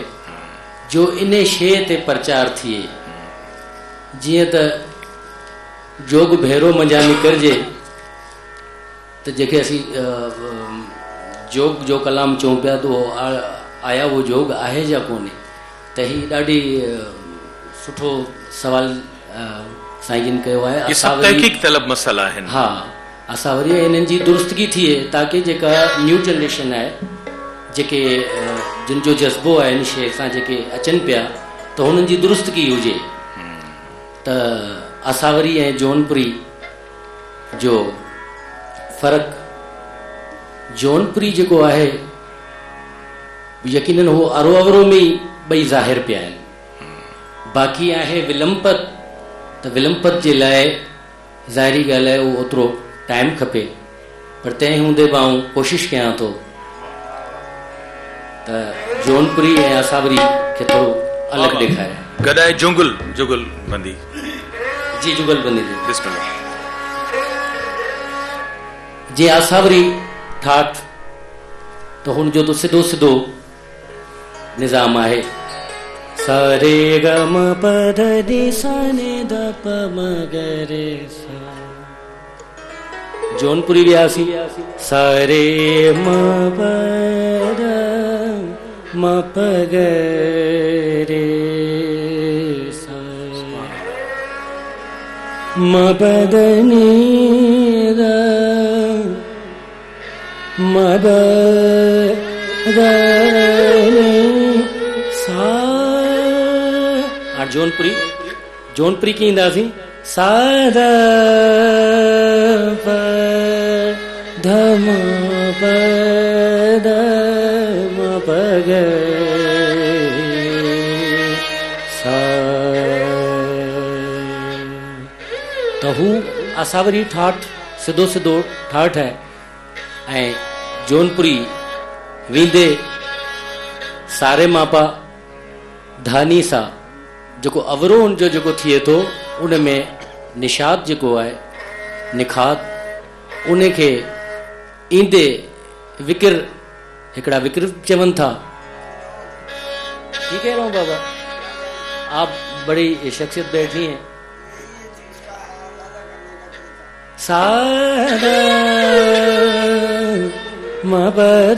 जो इन शइ ते प्रचार थिए। जीअं त जोग भेरो मंझा निकिरजे त जेके असीं जोग जो कलाम चऊं पिया त आया वो जोग आहे या कोन्हे। त ही ॾाढी सुठो सवाल साईं जिन कयो आहे। तहक़ीक़ तलब मसला आहिनि। हा असां वरी हिननि जी दुरुस्तगी थिए ताकी जेका न्यू जनरेशन आहे जेके जिन जो जज़्बो आहे इन शइ सां जेके अचनि पिया त हुननि जी दुरुस्तगी हुजे। त असावरी ऐं जौनपुरी जो फ़र्क़ु जौनपुरी जेको आहे यकीनन उहो अरो अवरो में ई ॿई ज़ाहिर पिया आहिनि। बाक़ी आहे विलंपत त विलंपत जे लाइ ज़ाहिरी ॻाल्हि आहे उहो ओतिरो टाइम खपे पर तंहिं हूंदे बि आउं कोशिशि कयां थो त जौनपुरी ऐं असावरी खे थोरो अलॻि ॾेखारियां। गॾाए जुगलबंदी जी जुगलबंदी जी असावरी ठाठ त हुनजो त सिधो सिधो निज़ाम आहे सा रे ग म प ध नि सा नि ध प म ग रे सा। जौनपुरी व्यासी सा रे म प ध म प ग रे सा। मबदनी सा जौनपुरी की इंदासी सादा धम पदम पग तहू असावरी ठाठ सिधो सिधो ठाठ है ऐं जौनपुरी वींदे सारे मापा धानी सा जो अवरोह जो जो थिए थो उन में निशात जो है निखात उन के ईंदे विकिर हिकड़ा विकिर चवन था। ठीक है बाबा, आप बड़ी शख्सियत बैठी हैं। सादा मपद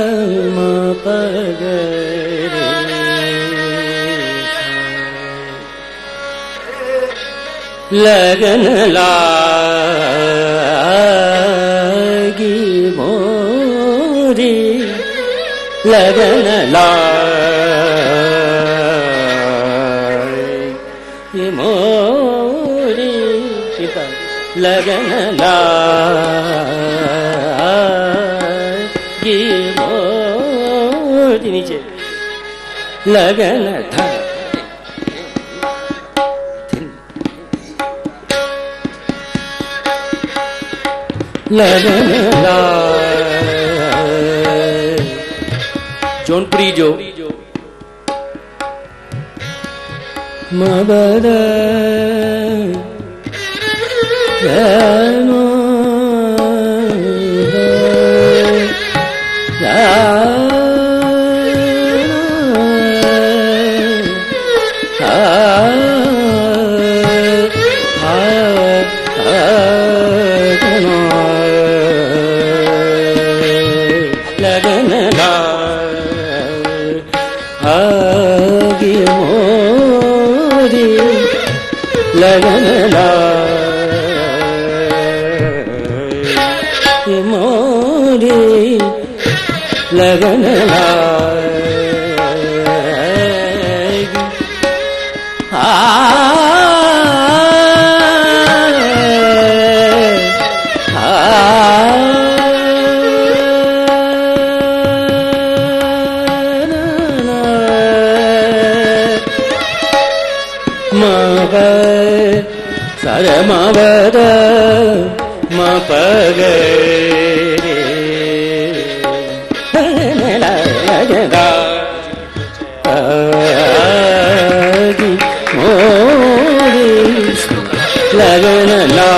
मपग लगन लागी मोरी लगन लागी मोरी पिता लगन लागी मोरी नीचे लगन था लगन जौनपुरी जो मबद लगन लागी मोरी लगन लागी सारे मबद मपग मोरी लगन ला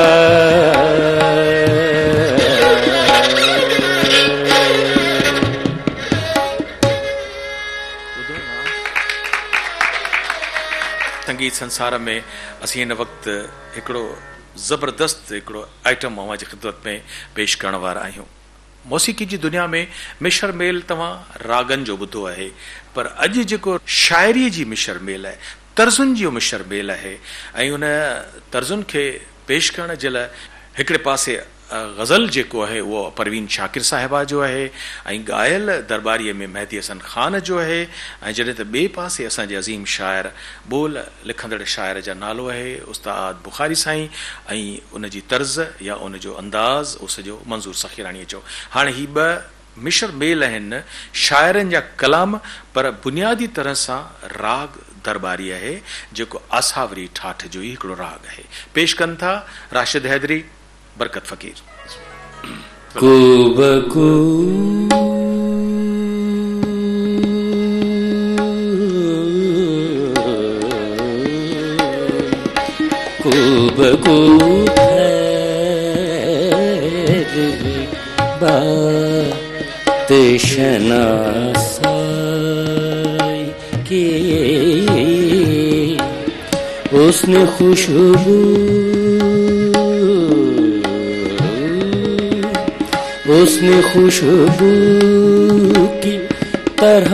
संगीत संसार में असीं हिन वक़्तु हिकिड़ो ज़बरदस्त हिकिड़ो आइटम अवां जी ख़िदमत में पेश करण वारा आहियूं। मौसीक़ी जी दुनिया में मिशर मेल तव्हां रागनि जो ॿुधो आहे, पर अॼु जेको शाइरीअ जी मिशर मेल आहे, तर्ज़ुनि जो मिशर मेल आहे, ऐं उन तर्ज़ुनि खे पेश करण जे लाइ हिकिड़े पासे गज़ल जेको आहे उहो परवीन शाकिर साहिबा जो आहे, ऐं ॻायल दरबारीअ में मेहदी हसन ख़ान जो आहे, ऐं जॾहिं त ॿिए पासे असांजे अज़ीम शाइर ॿोल लिखंदड़ शाइर जा नालो आहे उस्ताद बुखारी साईं, ऐं उन जी तर्ज़ या उन जो अंदाज़ उहो सॼो मंज़ूर सखीराणीअ जो। हाणे ही ॿ मिशर मेल आहिनि शाइरनि जा कलाम, पर बुनियादी तरह सां राग दरबारी आहे जेको आसावरी ठाठ जो ई हिकिड़ो राग आहे। पेश कनि था राशिद हैदरी, बरकत फकीर। कुबकू कुबकू बात शनासाई की उसने खुशबू उसने खुशबू की तरह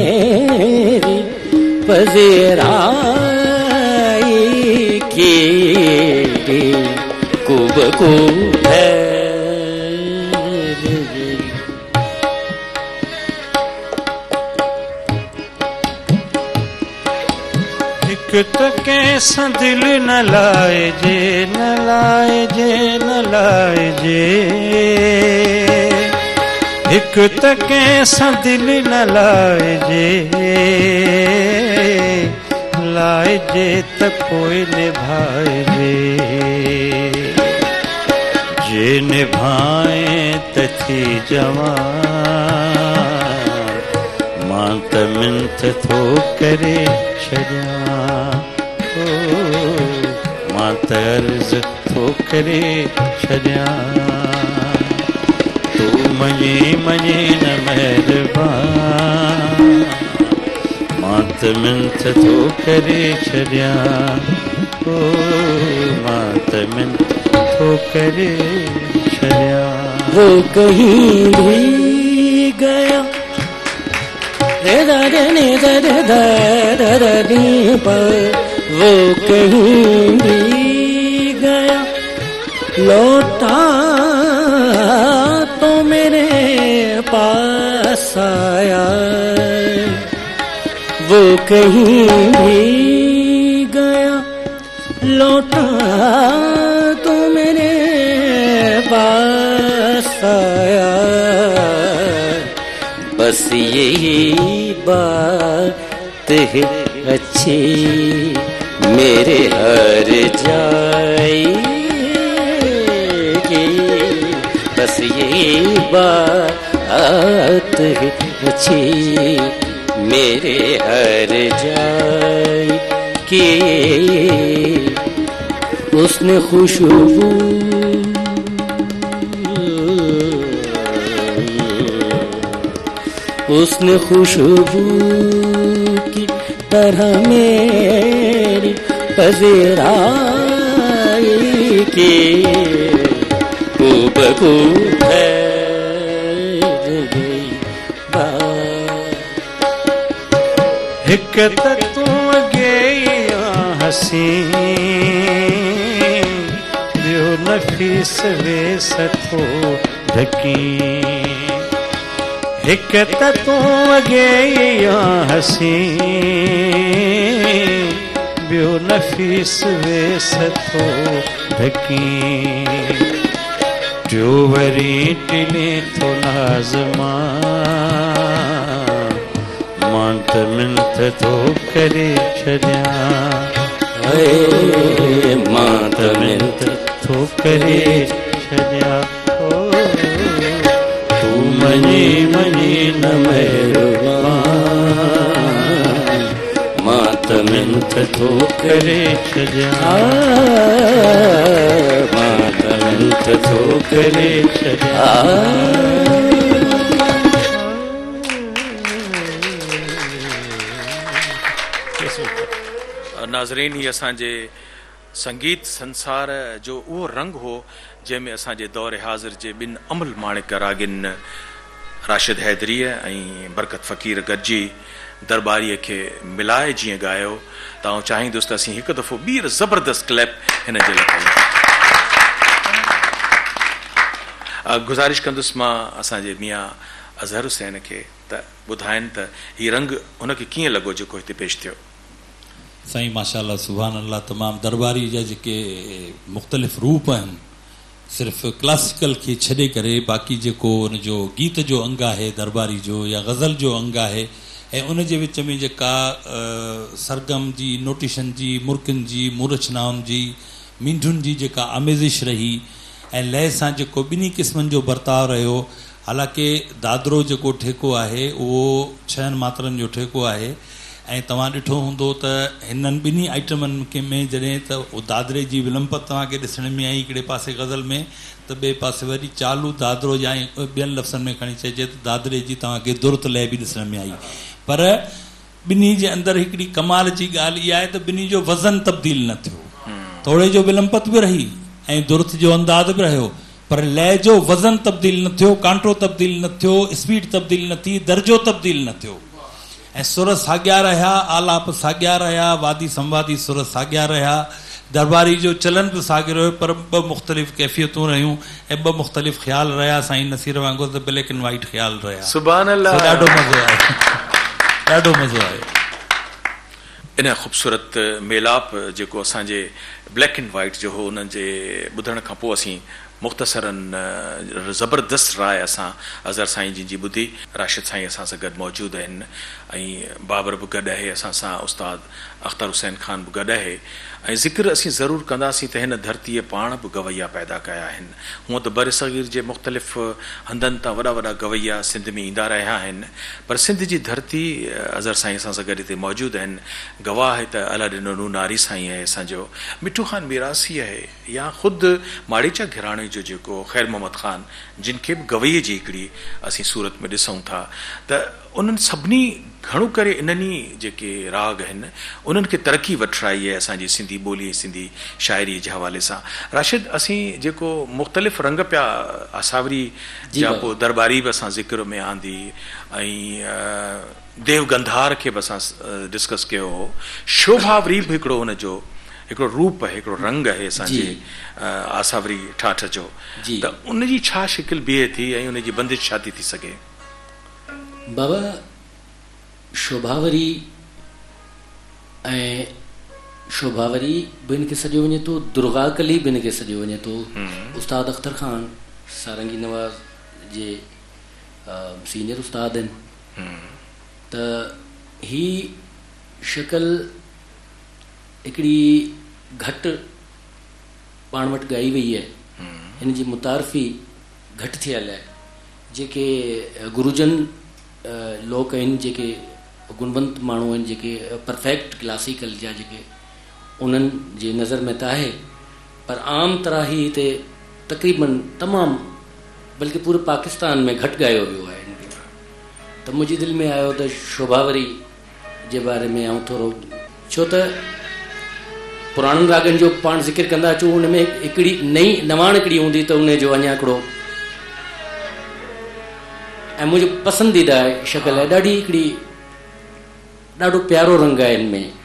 मेरी पज़ेराई की को है एक तो कैसा दिल न लाए जे, न लाए जे, न लाए जे। एक तो कैसा दिल न लाए जे, लाए जे तो कोई निभाए जे। जे निभाए त थी जवान, मां त मिंथ थो करे छॾियां। मां त अर्ज़ थो करे छॾियां। तू मञे मञे न महिरबान, मां त मिंथ थो करे छॾियां। मां त मिंथ थो करे छॾियां। वो कहीं भी गया रे रे ने रे रे पर, वो कहीं भी गया लौटा तो मेरे पास आया। वो कहीं भी गया लौटा तो मेरे पास आया। बस यही बात है अच्छी मेरे हर जाएगी। बस यही बात है अच्छी मेरे हर जाएगी। उसने खुशबू उसने खुशबू की तरह मेरी पज़ेराई की खूब है हिक त तू अॻे हसी, ॿियो नफ़ीस वेस थो ढकी। हिक त तू अॻे हसी, ॿियो नफ़ीस वेस थो ढकी। टियो वरी टिले थो लाज़मा, मां त मिंथ थो करे छॾियां। मां त मिंथ थो करे छॾियां। तू मञे मञे न महिरबान, मां त मिंथ थो करे छॾियां। मां त मिंथ थो करे छॾियां। नाज़रीन, ही असांजे संगीत संसार जो उहो रंग हो जंहिंमें असांजे दौर हाज़िर जे ॿिनि अमल माणिक रागिन राशिद हैदरीअ ऐं बरकत फ़क़ीर गॾिजी दरबारीअ खे मिलाए जीअं ॻायो त आउं चाहींदुसि त असीं हिकु दफ़ो ॿीहर ज़बरदस्त क्लैप हिन जे लाइ कयूं। गुज़ारिश कंदुसि मां असांजे मियां अज़हर हुसैन खे त ॿुधाइनि त हीउ रंग हुनखे कीअं लॻो जेको हिते पेश थियो। साईं माशाअल्लाह सुभान अल्लाह, तमामु दरबारी जा जेके मुख़्तलिफ़ रूप आहिनि, सिर्फ़ु क्लासिकल खे छॾे करे बाक़ी जेको उनजो गीत जो अंग आहे दरबारी जो या गज़ल जो अंग आहे, ऐं उन जे विच में जेका सरगम जी, नोटिशन जी, मुर्किन जी, मूरछनाउनि जी, मींढुनि जी जेका आमेज़िश रही ऐं लय सां जेको ॿिन्ही क़िस्मनि जो बर्ताव रहियो। हालांकि दादरो जेको ठेको आहे उहो 6 मात्रनि जो ठेको आहे ऐं तव्हां ॾिठो हूंदो त हिननि ॿिन्ही आइटमनि में जॾहिं त दादरे जी विलंपत तव्हांखे ॾिसण में आई हिकिड़े पासे गज़ल में, त ॿिए पासे वरी चालू दादरो या ॿियनि लफ़्ज़नि में खणी चइजे त दादरे जी तव्हांखे दुरुत लय बि ॾिसण में आई। पर ॿिन्ही जे अंदरि हिकिड़ी कमाल जी ॻाल्हि इहा आहे त ॿिन्ही जो वज़न तब्दील न थियो, थोरे जो विलंपत बि रही ऐं दुरुत जो अंदाज़ बि रहियो, पर लय जो वज़न तब्दील न थियो, कांटो तब्दील न थियो, स्पीड तब्दील न थी, दर्जो तब्दील न थियो ऐं सुर साॻिया रहिया, आलाप साॻिया रहिया, वादी संवादी सुर साॻिया रहिया। दरबारी जो चलन बि साॻियो रहियो पर ॿ मुख़्तलिफ़ कैफ़ियतूं रहियूं ऐं ॿ मुख़्तलिफ़ ख़्याल रहिया साईं नसीर वांगुरु त ब्लैक एंड वाइट ख़्याल रहिया। सुभान अल्लाह। ॾाढो मज़ो आयो, ॾाढो मज़ो आयो। इन ख़ूबसूरत मेलाप जेको असांजे ब्लैक एंड वाइट जो हो उन्हनि जे ॿुधण खां पोइ असीं मुख़्तसरन ज़बरदस्त राय असां अज़हर साईं जिन जी ॿुधी। राशिद साईं असां सां गॾु मौजूदु आहिनि ऐं बाबर बि गॾु आहे असां सां, उस्ताद अख़्तर हुसैन ख़ान बि गॾु आहे ऐं ज़िक्र असीं ज़रूरु कंदासीं त हिन धरतीअ पाण बि गवैया पैदा कया आहिनि। हूअं त बर सग़ीर जे मुख़्तलिफ़ हंधनि तां वॾा वॾा गवैया सिंध में ईंदा रहिया आहिनि, पर सिंध जी धरती अज़हर साईं असां सां गॾु हिते मौजूदु आहिनि। गवाह आहे त अला ॾिनो नू नारी साईं आहे असांजो, मिठू ख़ान मिरासी आहे, या ख़ुदि माड़ीचा घराणे जो जेको ख़ैर मोहम्मद ख़ान जिन खे बि गवैये जी हिकिड़ी असीं सूरत में ॾिसूं था, त उन्हनि सभिनी घणो करे इन्हनि जेके राग आहिनि उन्हनि खे तरक़ी वठराई आहे असांजी सिंधी ॿोली सिंधी शाइरी जे हवाले सां। राशिद असीं जेको मुख़्तलिफ़ रंग पिया आसावरी जा पोइ दरबारी बि असां ज़िक्र में आंदी ऐं देवगंधार खे बि असां डिस्कस कयो हो, शोभावरी बि हिकिड़ो हुनजो हिकिड़ो रूप आहे, हिकिड़ो रंग आहे असांजे आसावरी ठाठ जो, त उनजी छा शिकिल बीहे थी ऐं उनजी बंदिश छा थी सघे? बाबा शोभावरी ऐं शोभावरी बि हिनखे सॼो वञे थो, दुर्गा कली बि हिनखे सॼो वञे थो। उस्ताद अख्तर ख़ान सारंगी नवाज़ जे सीनियर उस्ताद आहिनि, त ही शिकल हिकिड़ी घटि पाण वटि ॻाई वई आहे, हिन जी मुतारफ़ी घटि थियल आहे। जेके गुरुजन लोक आहिनि, जेके गुणवंत माण्हू आहिनि, जेके परफेक्ट क्लासिकल जा जेके उन्हनि जे नज़र में त आहे, पर आम तरह ही हिते तक़रीबन तमामु बल्कि पूरे पाकिस्तान में घटि ॻायो वियो आहे। त मुंहिंजी दिलि में आयो त शोभावरी जे बारे में आउं थोरो, छो त पुराणनि रागनि जो पाण ज़िक्र कंदा अचूं, हुन में हिकिड़ी नई नवाण हिकिड़ी हूंदी त उन जो अञा हिकिड़ो, ऐं मुंहिंजो पसंदीदा शक्ल आहे, ॾाढी हिकिड़ी ॾाढो प्यारो रंग आहे हिन में।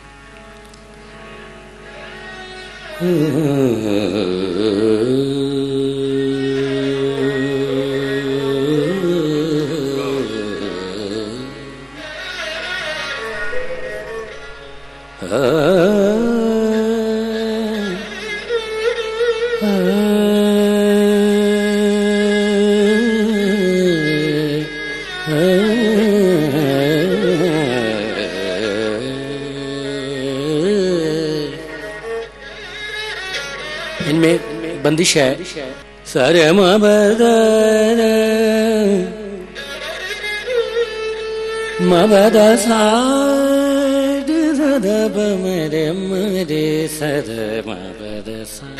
इनमें बंदिश है सरे मबदा साड सदब मरे मरे सद मबदा सा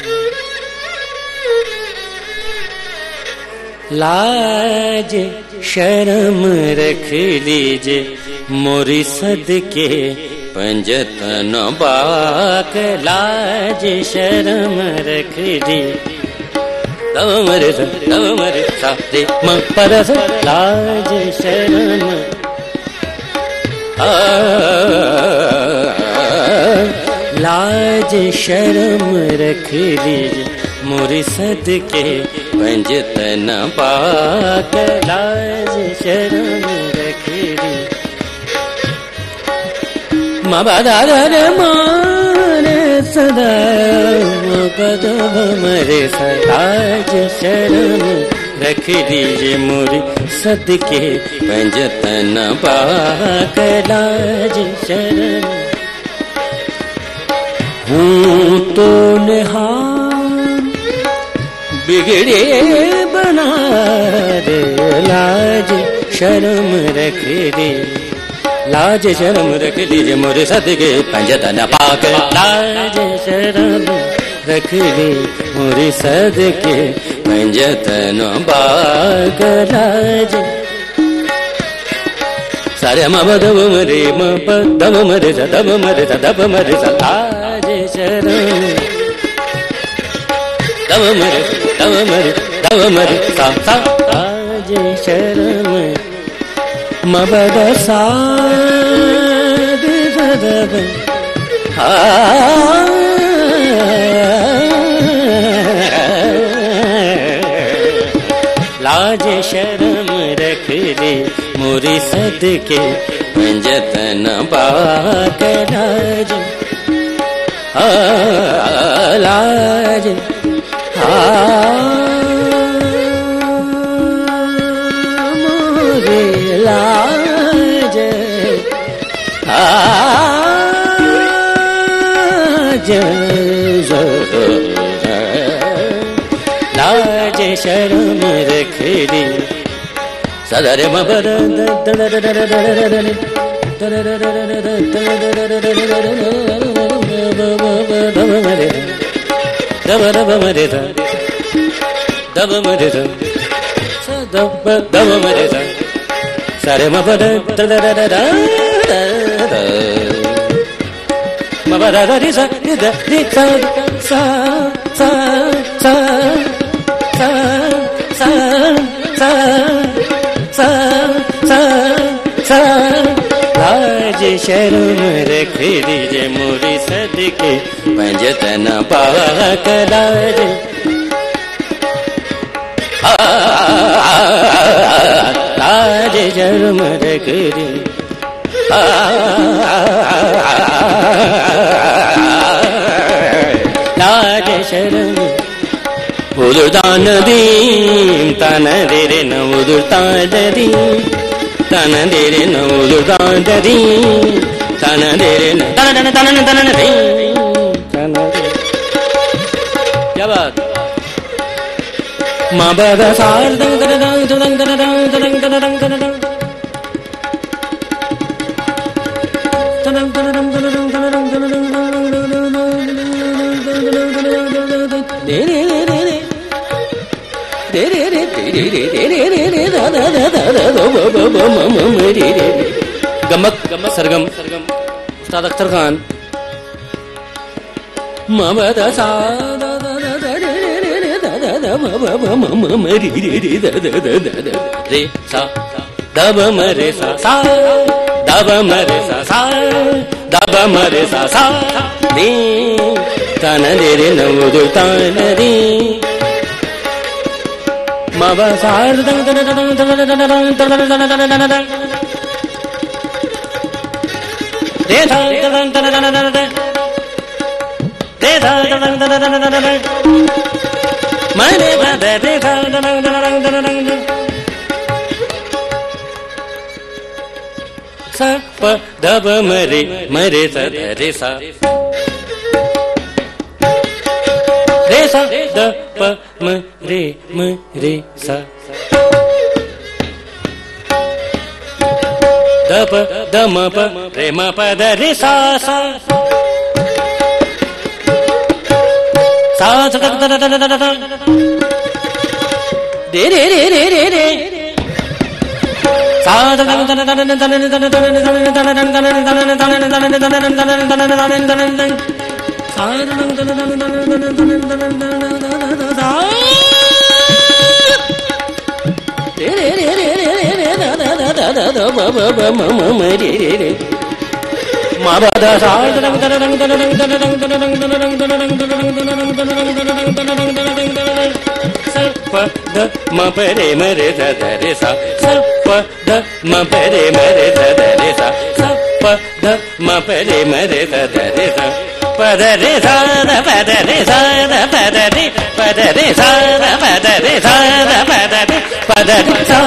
लाज शर्म रख लीजे मोरी सदके पंजतन बाक, लाज शर्म रख दी तव मरे सा दे म परस, लाज शर्म लाज शर्म रख लीजे मोरी सदके पंजतन बाक, लाज शर्म रख दी मबदार मारे सदा कदम मरे सलाज शर्म रख दीजिए मोरी सदके पंजतन पाक, लाज शर्म हूँ तो निहार बिगड़े बना दे, लाज शर्म रख दे, लाज शर्म रख लीजिए मोरे सदके पंजतन पाक, लाज शर्म रख ली मोरे सदके पंजतन पाक, लाज सारे मबदब मरे मबदब मरे सदब मरे सदब मरे लाज शर्म दब मरे दब मरे दब मरे सा सा, लाज शर्म मबद साद सदब लाज शर्म रख दे मोरी सदके पंजतन बाक लाज लाज मोरे लाज लाज शर्म रख दी सदर मबर सारे मबर मबरी सा सा सा सा सा सा सा सा सा सा लाज शर्म रख दीजे मोरी सदके पंजतन पाक लाज लाज शर्म रख दी लाज शर्म उदुर्तान दीम तन देरे न उदुर्तान दीम तन देरे न उदुर्तान दीम तन देरे न तन तन तन दीम तन क्या बात माँ बाबा सार दंग दंग दंग दंग दंग दंग दंग दंग गमक गमक सरगम उस्ताद अख्तर खान ममद सा रे सा दब मरे सा सा दब मरे सा सा दब मरे सा सा रे तन दे रे नवदु तन रे मब सार दंग दंग दंग दंग दंग दंग दंग दंग दंग दे धा दंग दंग दंग दंग दे धा दंग दंग दंग दंग मने बदे दे धा दंग दंग दंग दंग सा प दब मरे मरे सा रे सा रे सा द प म रे सा द प द म प रे म प द रे सा सा सा द द द द द दे रे रे रे रे रे सा द द द द द द द द म परे मरे ध रे सा स प ध म परे मरे ध रे सा स प ध म परे मरे ध रे सा पद रे सा द पद रे सा द पद रे पद रे सा द पद रे सा द पद रे पद रे सा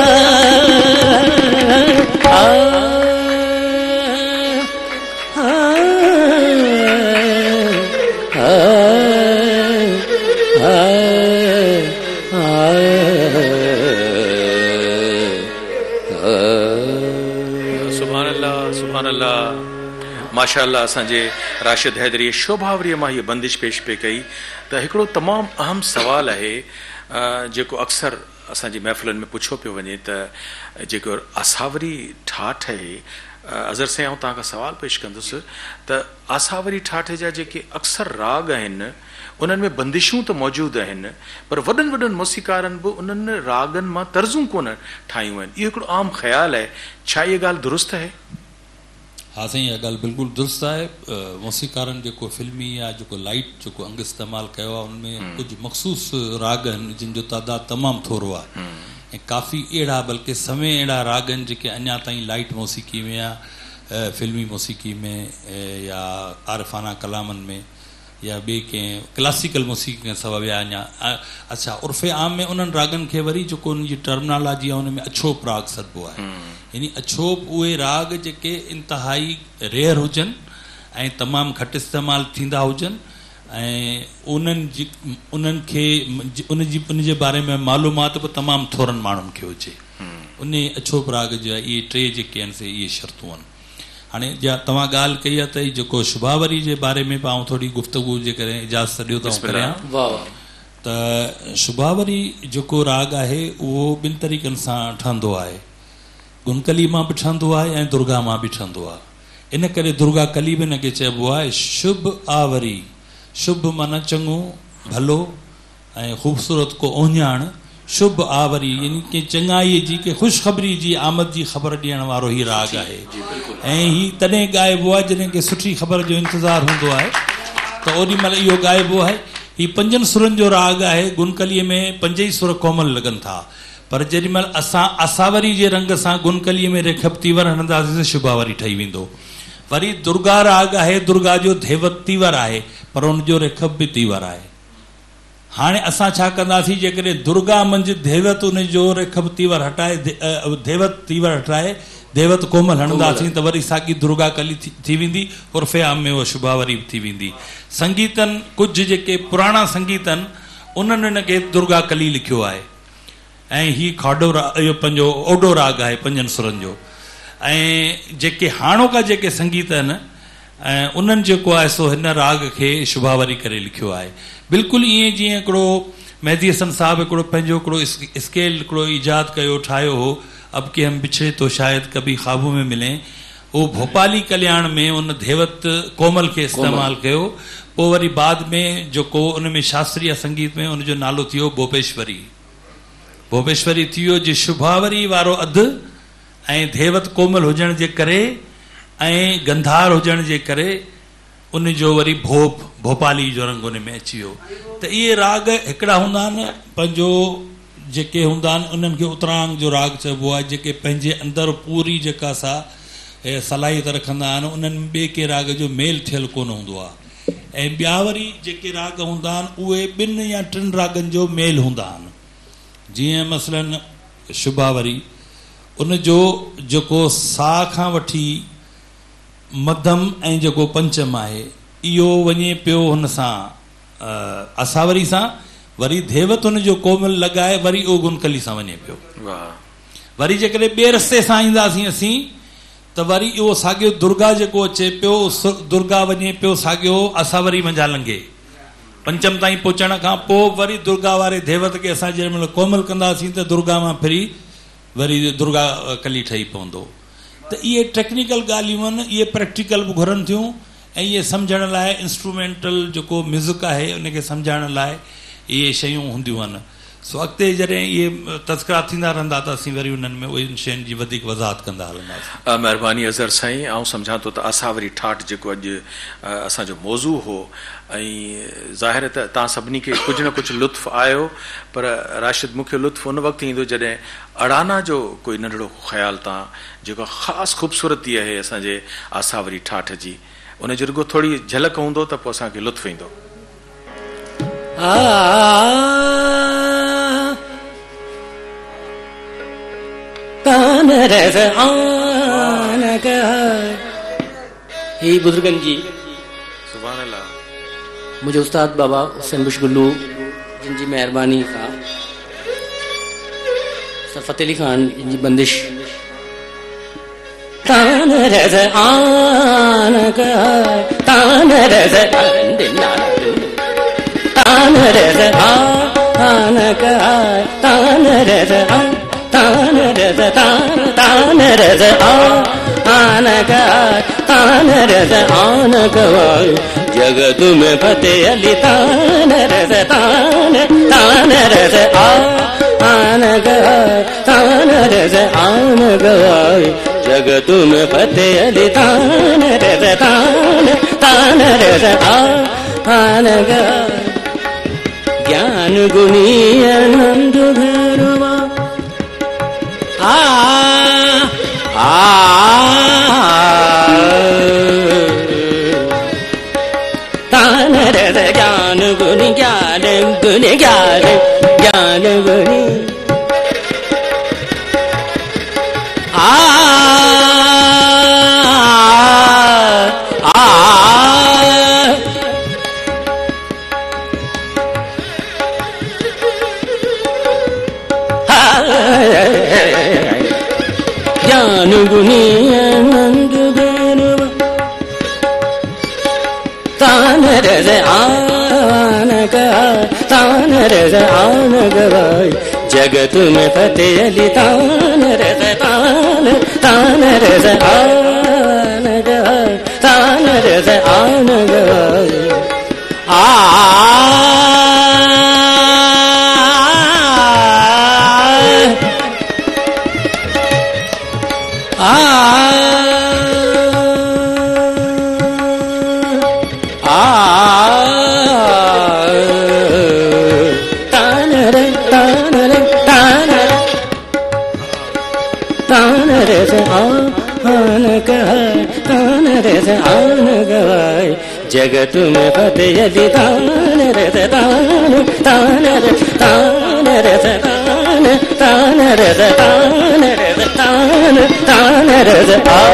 माशाअल्लाह असांजे राशिद हैदरी शोभावरीअ मां हीअ बंदिश पेश पे कई त हिकिड़ो तमामु अहम सवाल आहे जेको अक्सर असांजी महफ़िलुनि में पुछो पियो वञे त जेको आसावरी ठाठ आहे अज़र साईं आउं तव्हां खां सवाल पेश कंदुसि त आसावरी ठाठ जा जेके अक्सर राग आहिनि उन्हनि में बंदिशूं त मौजूदु आहिनि पर वॾनि वॾनि मौसीकारनि बि उन्हनि रागनि मां तर्ज़ूं कोन ठाहियूं आहिनि इहो हिकिड़ो आम ख़्यालु आहे छा इहा ॻाल्हि दुरुस्त आहे हाँ साईं इहा ॻाल्हि बिल्कुलु दुरुस्त आहे मौसीकारनि जेको फिल्मी या जेको लाइट जेको अंग इस्तेमालु कयो आहे उनमें कुझु मख़सूस राग आहिनि जिन जो तइदादु तमामु थोरो आहे ऐं काफ़ी अहिड़ा बल्कि समय अहिड़ा राग आहिनि जेके अञा ताईं लाइट मौसीक़ी में या फिल्मी मौसीक़ी में या आरिफ़ाना कलामनि में या ॿिए कंहिं क्लासिकल मौसीक़ी खां सवाइ ॿिया अञा अच्छा उर्फ़े आम में उन्हनि रागनि खे वरी जेको उनजी टर्मिनोलॉजी आहे उन में अछोप राग सॾिबो आहे। यानी अछोप उहे राग जेके इंतिहाई रेयर हुजनि ऐं तमामु घटि इस्तेमालु थींदा हुजनि ऐं उन्हनि खे उनजे बारे में मालूमात बि तमामु थोरनि माण्हुनि खे हुजे। उन अछोप राग जा इहे टे जेके आहिनि से इहे शर्तूं आहिनि। हाणे जा तव्हां ॻाल्हि कई आहे त जेको शुभावरी जे बारे में आउं थोरी गुफ़्तगू जे करे इजाज़त ॾियो त करियां त शुभावरी जेको राग आहे उहो ॿिनि तरीक़नि सां ठहंदो आहे, गुनकली मां बि ठहंदो आहे ऐं दुर्गा मां बि ठहंदो आहे। इन करे दुर्गा कली बि हिनखे चइबो आहे। शुभ आवरी, शुभ माना चङो भलो ऐं ख़ूबसूरत को ओञाण, शुभ आवरी यानी कि चङाई जी के ख़ुशख़बरी जी आमद जी ख़बर ॾियण वारो ही राग आहे। ऐं ही तॾहिं ॻाइबो आहे जॾहिं की सुठी ख़बर जो इंतज़ारु हूंदो आहे त ओॾी महिल इहो ॻाइबो आहे। ही 5 सुरनि जो राग आहे। गुनकलीअ में 5 ई सुर कोमल लॻनि था, पर जेॾी महिल असां असावरी जे रंग सां गुनकलीअ में रेखब तीवर हणंदासीं त शुभावरी ठही वेंदो। वरी दुर्गा राग आहे, दुर्गा जो धेवत तीवर आहे पर हुनजो रेखब बि तीवर आहे। हाणे असां छा कंदासीं, जेकॾहिं दुर्गा मंझि धेवत उनजो रेखब तीवर हटाए धेवत तीवर हटाए देवत कोमल हणंदासीं त वरी साॻी दुर्गा कली थी वेंदी। उर्फ़े आम में उहा शुभावरी थी वेंदी। संगीतनि कुझु जेके पुराणा संगीत आहिनि उन्हनि हिनखे दुर्गा कली लिखियो आहे ऐं हीउ खाडो इहो पंहिंजो ओडो राग आहे 5 सुरनि जो। ऐं जेके हाणोका जेके संगीत आहिनि उन्हनि जेको आहे सो हिन राग खे शुभावरी करे लिखियो आहे। बिल्कुलु ईअं जीअं हिकिड़ो मेहदी हसन साहिबु हिकिड़ो पंहिंजो हिकिड़ो स्केल हिकिड़ो ईजाद कयो ठाहियो हो, अब के हम बिछड़े तो शायद कभी ख्वाबों में मिलें, वो भोपाली कल्याण में उन धेवत कोमल के इस्तेमाल कयो। पोइ वरी बाद में जेको उन में शास्त्रीय संगीत में उनजो नालो थियो भोपेश्वरी। भोपेश्वरी थी वियो जे शुभावरी वारो अधु ऐं धेवत कोमल हुजण जे करे ऐं गंधार हुजण जे करे उनजो वरी भोपाली जो रंग उन में अची वियो। त इहे राग हिकिड़ा हूंदा आहिनि पंहिंजो जेके हूंदा आहिनि उन्हनि खे उतरांग जो राग चइबो आहे, जेके पंहिंजे अंदरि पूरी जेका सा सलाहियत रखंदा आहिनि उन्हनि में ॿिए के राग जो मेल थियल कोन हूंदो आहे। ऐं ॿिया वरी जेके राग हूंदा आहिनि उहे 2 या 3 रागनि जो मेल हूंदा आहिनि। जीअं मसलन शुभावरी उनजो जेको सा खां वठी मध्यम ऐं जेको पंचम आहे इहो वञे पियो हुन सां असावरी सां, वरी धेवत हुनजो कोमल लॻाए वरी उहो गुनकली सां वञे पियो। वरी जेकॾहिं ॿिए रस्ते सां ईंदासीं असीं त वरी इहो साॻियो दुर्गा जेको अचे पियो दुर्गा वञे पियो साॻियो असावरी मंझा लंघे पंचम ताईं पहुचण खां पोइ वरी दुर्गा वारे धेवत खे असां जेॾी महिल कोमल कंदासीं त दुर्गा मां फिरी वरी दुर्गा कली ठही पवंदो। त इहे टेक्निकल ॻाल्हियूं आहिनि, इहे प्रैक्टिकल बि घुरनि थियूं ऐं इहे सम्झण लाइ इंस्ट्रूमेंटल जेको म्यूज़िक आहे उनखे सम्झाइण लाइ इहे शयूं हूंदियूं आहिनि। सो अॻिते जॾहिं इहे तज़किरा थींदा रहंदा त असीं वरी उन्हनि में उन्हनि शयुनि जी वधीक वज़ाहत कंदा हलंदासीं। महिरबानी अज़हर साईं, आउं सम्झां थो त असावरी ठाठ जेको अॼु असांजो मौज़ू हो ऐं ज़ाहिर त तव्हां सभिनी खे कुझु न कुझु लुत्फ़ आयो, पर राशिद मूंखे लुत्फ़ उन वक़्तु ईंदो जॾहिं अड़ाना जो कोई नंढड़ो ख़्यालु तव्हां जेको ख़ासि ख़ूबसूरती आहे असांजे असावरी ठाठ जी उनजी रुगो थोरी झलक हूंदो त पोइ असांखे लुत्फ़ ईंदो। ही बुजुर्गन जी मुझे उस्ताद बाबा हुसैन बुश गुल्लू जिन जी मेहरबानी खां सर फतेह अली खान जी बंदिश तान रज़ आन का तान रज़ तान रज़ आन का तान रज़ तान रज़ तान रज़ आन का तान रज़ आन का जगत में फतेह अली तान रज़ तान तान रज़ आन का तान रज़ आन का जगत में फतेह अली तान रज़ तान तान रज़ आन का ज्ञान गुणी आनंद भैरवा तान रस ज्ञान गुण ज्ञान गुण ज्ञान ज्ञान गुण ज्ञान गुणी आनंद बेनुवा तान रस आनग तान रस आनगवाय जगत में फतेहली तान रस तान रस आनगवाय तान रस आनगवाय जगत में फतेहली तान रस तान रस तान रस तान रस तान रस तान रस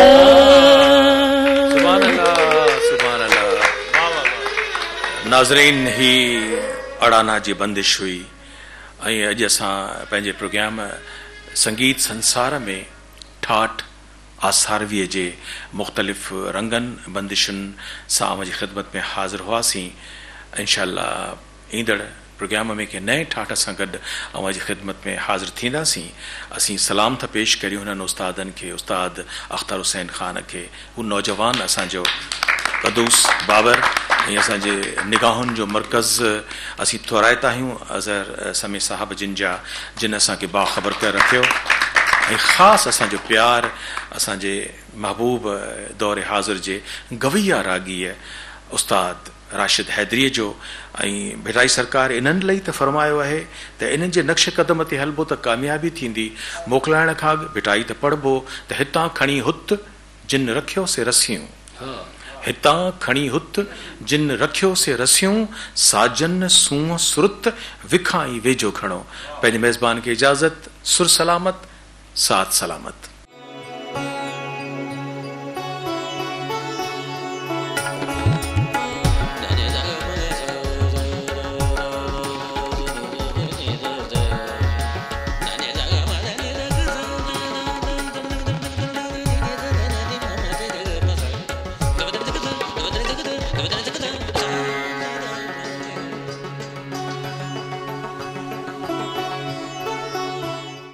सुभान अल्लाह। नाज़रीन ही अड़ाना जी बंदिश हुई ऐं अॼु असां पंहिंजे प्रोग्राम संगीत संसार में ठाठ आसारवीअ जे मुख़्तलिफ़ रंगनि बंदिशुनि सां जी ख़िदमत में हाज़िर हुआसीं। इंशाअल्लाह ईंदड़ प्रोग्राम में के नए ठाठ सां गॾु जी ख़िदमत में हाज़िर थींदासीं। असीं सलाम था पेश करियूं हुननि उस्तादनि खे, उस्ताद अख्तर हुसैन ख़ान खे, हू नौजवान असांजो क़दूस बाबर ऐं असांजे निगाहुनि जो मर्कज़ असीं थोराइता आहियूं अज़हर समी साहब जिन असांखे बाख़बर करे रखियो ऐं ख़ासि असांजो प्यार असांजे महबूब दौर हाज़िर जे गवैया रागीअ उस्ताद राशिद हैदरीअ जो। ऐं भिटाई सरकार इन्हनि लाइ त फ़रमायो आहे त इन्हनि जे नक्श क़दम ते हलबो त कामयाबी थींदी। मोकिलाइण खां अॻु भिटाई त पढ़बो त हितां खणी हुत जिन रखियो से रसियूं, हितां खणी हुत जिन रखियो से रसियूं, साजन सूंह सुरत विखाई वेझो खणो। पंहिंजे मेज़बान खे इजाज़त, सुर सलामत, साथ सलामत।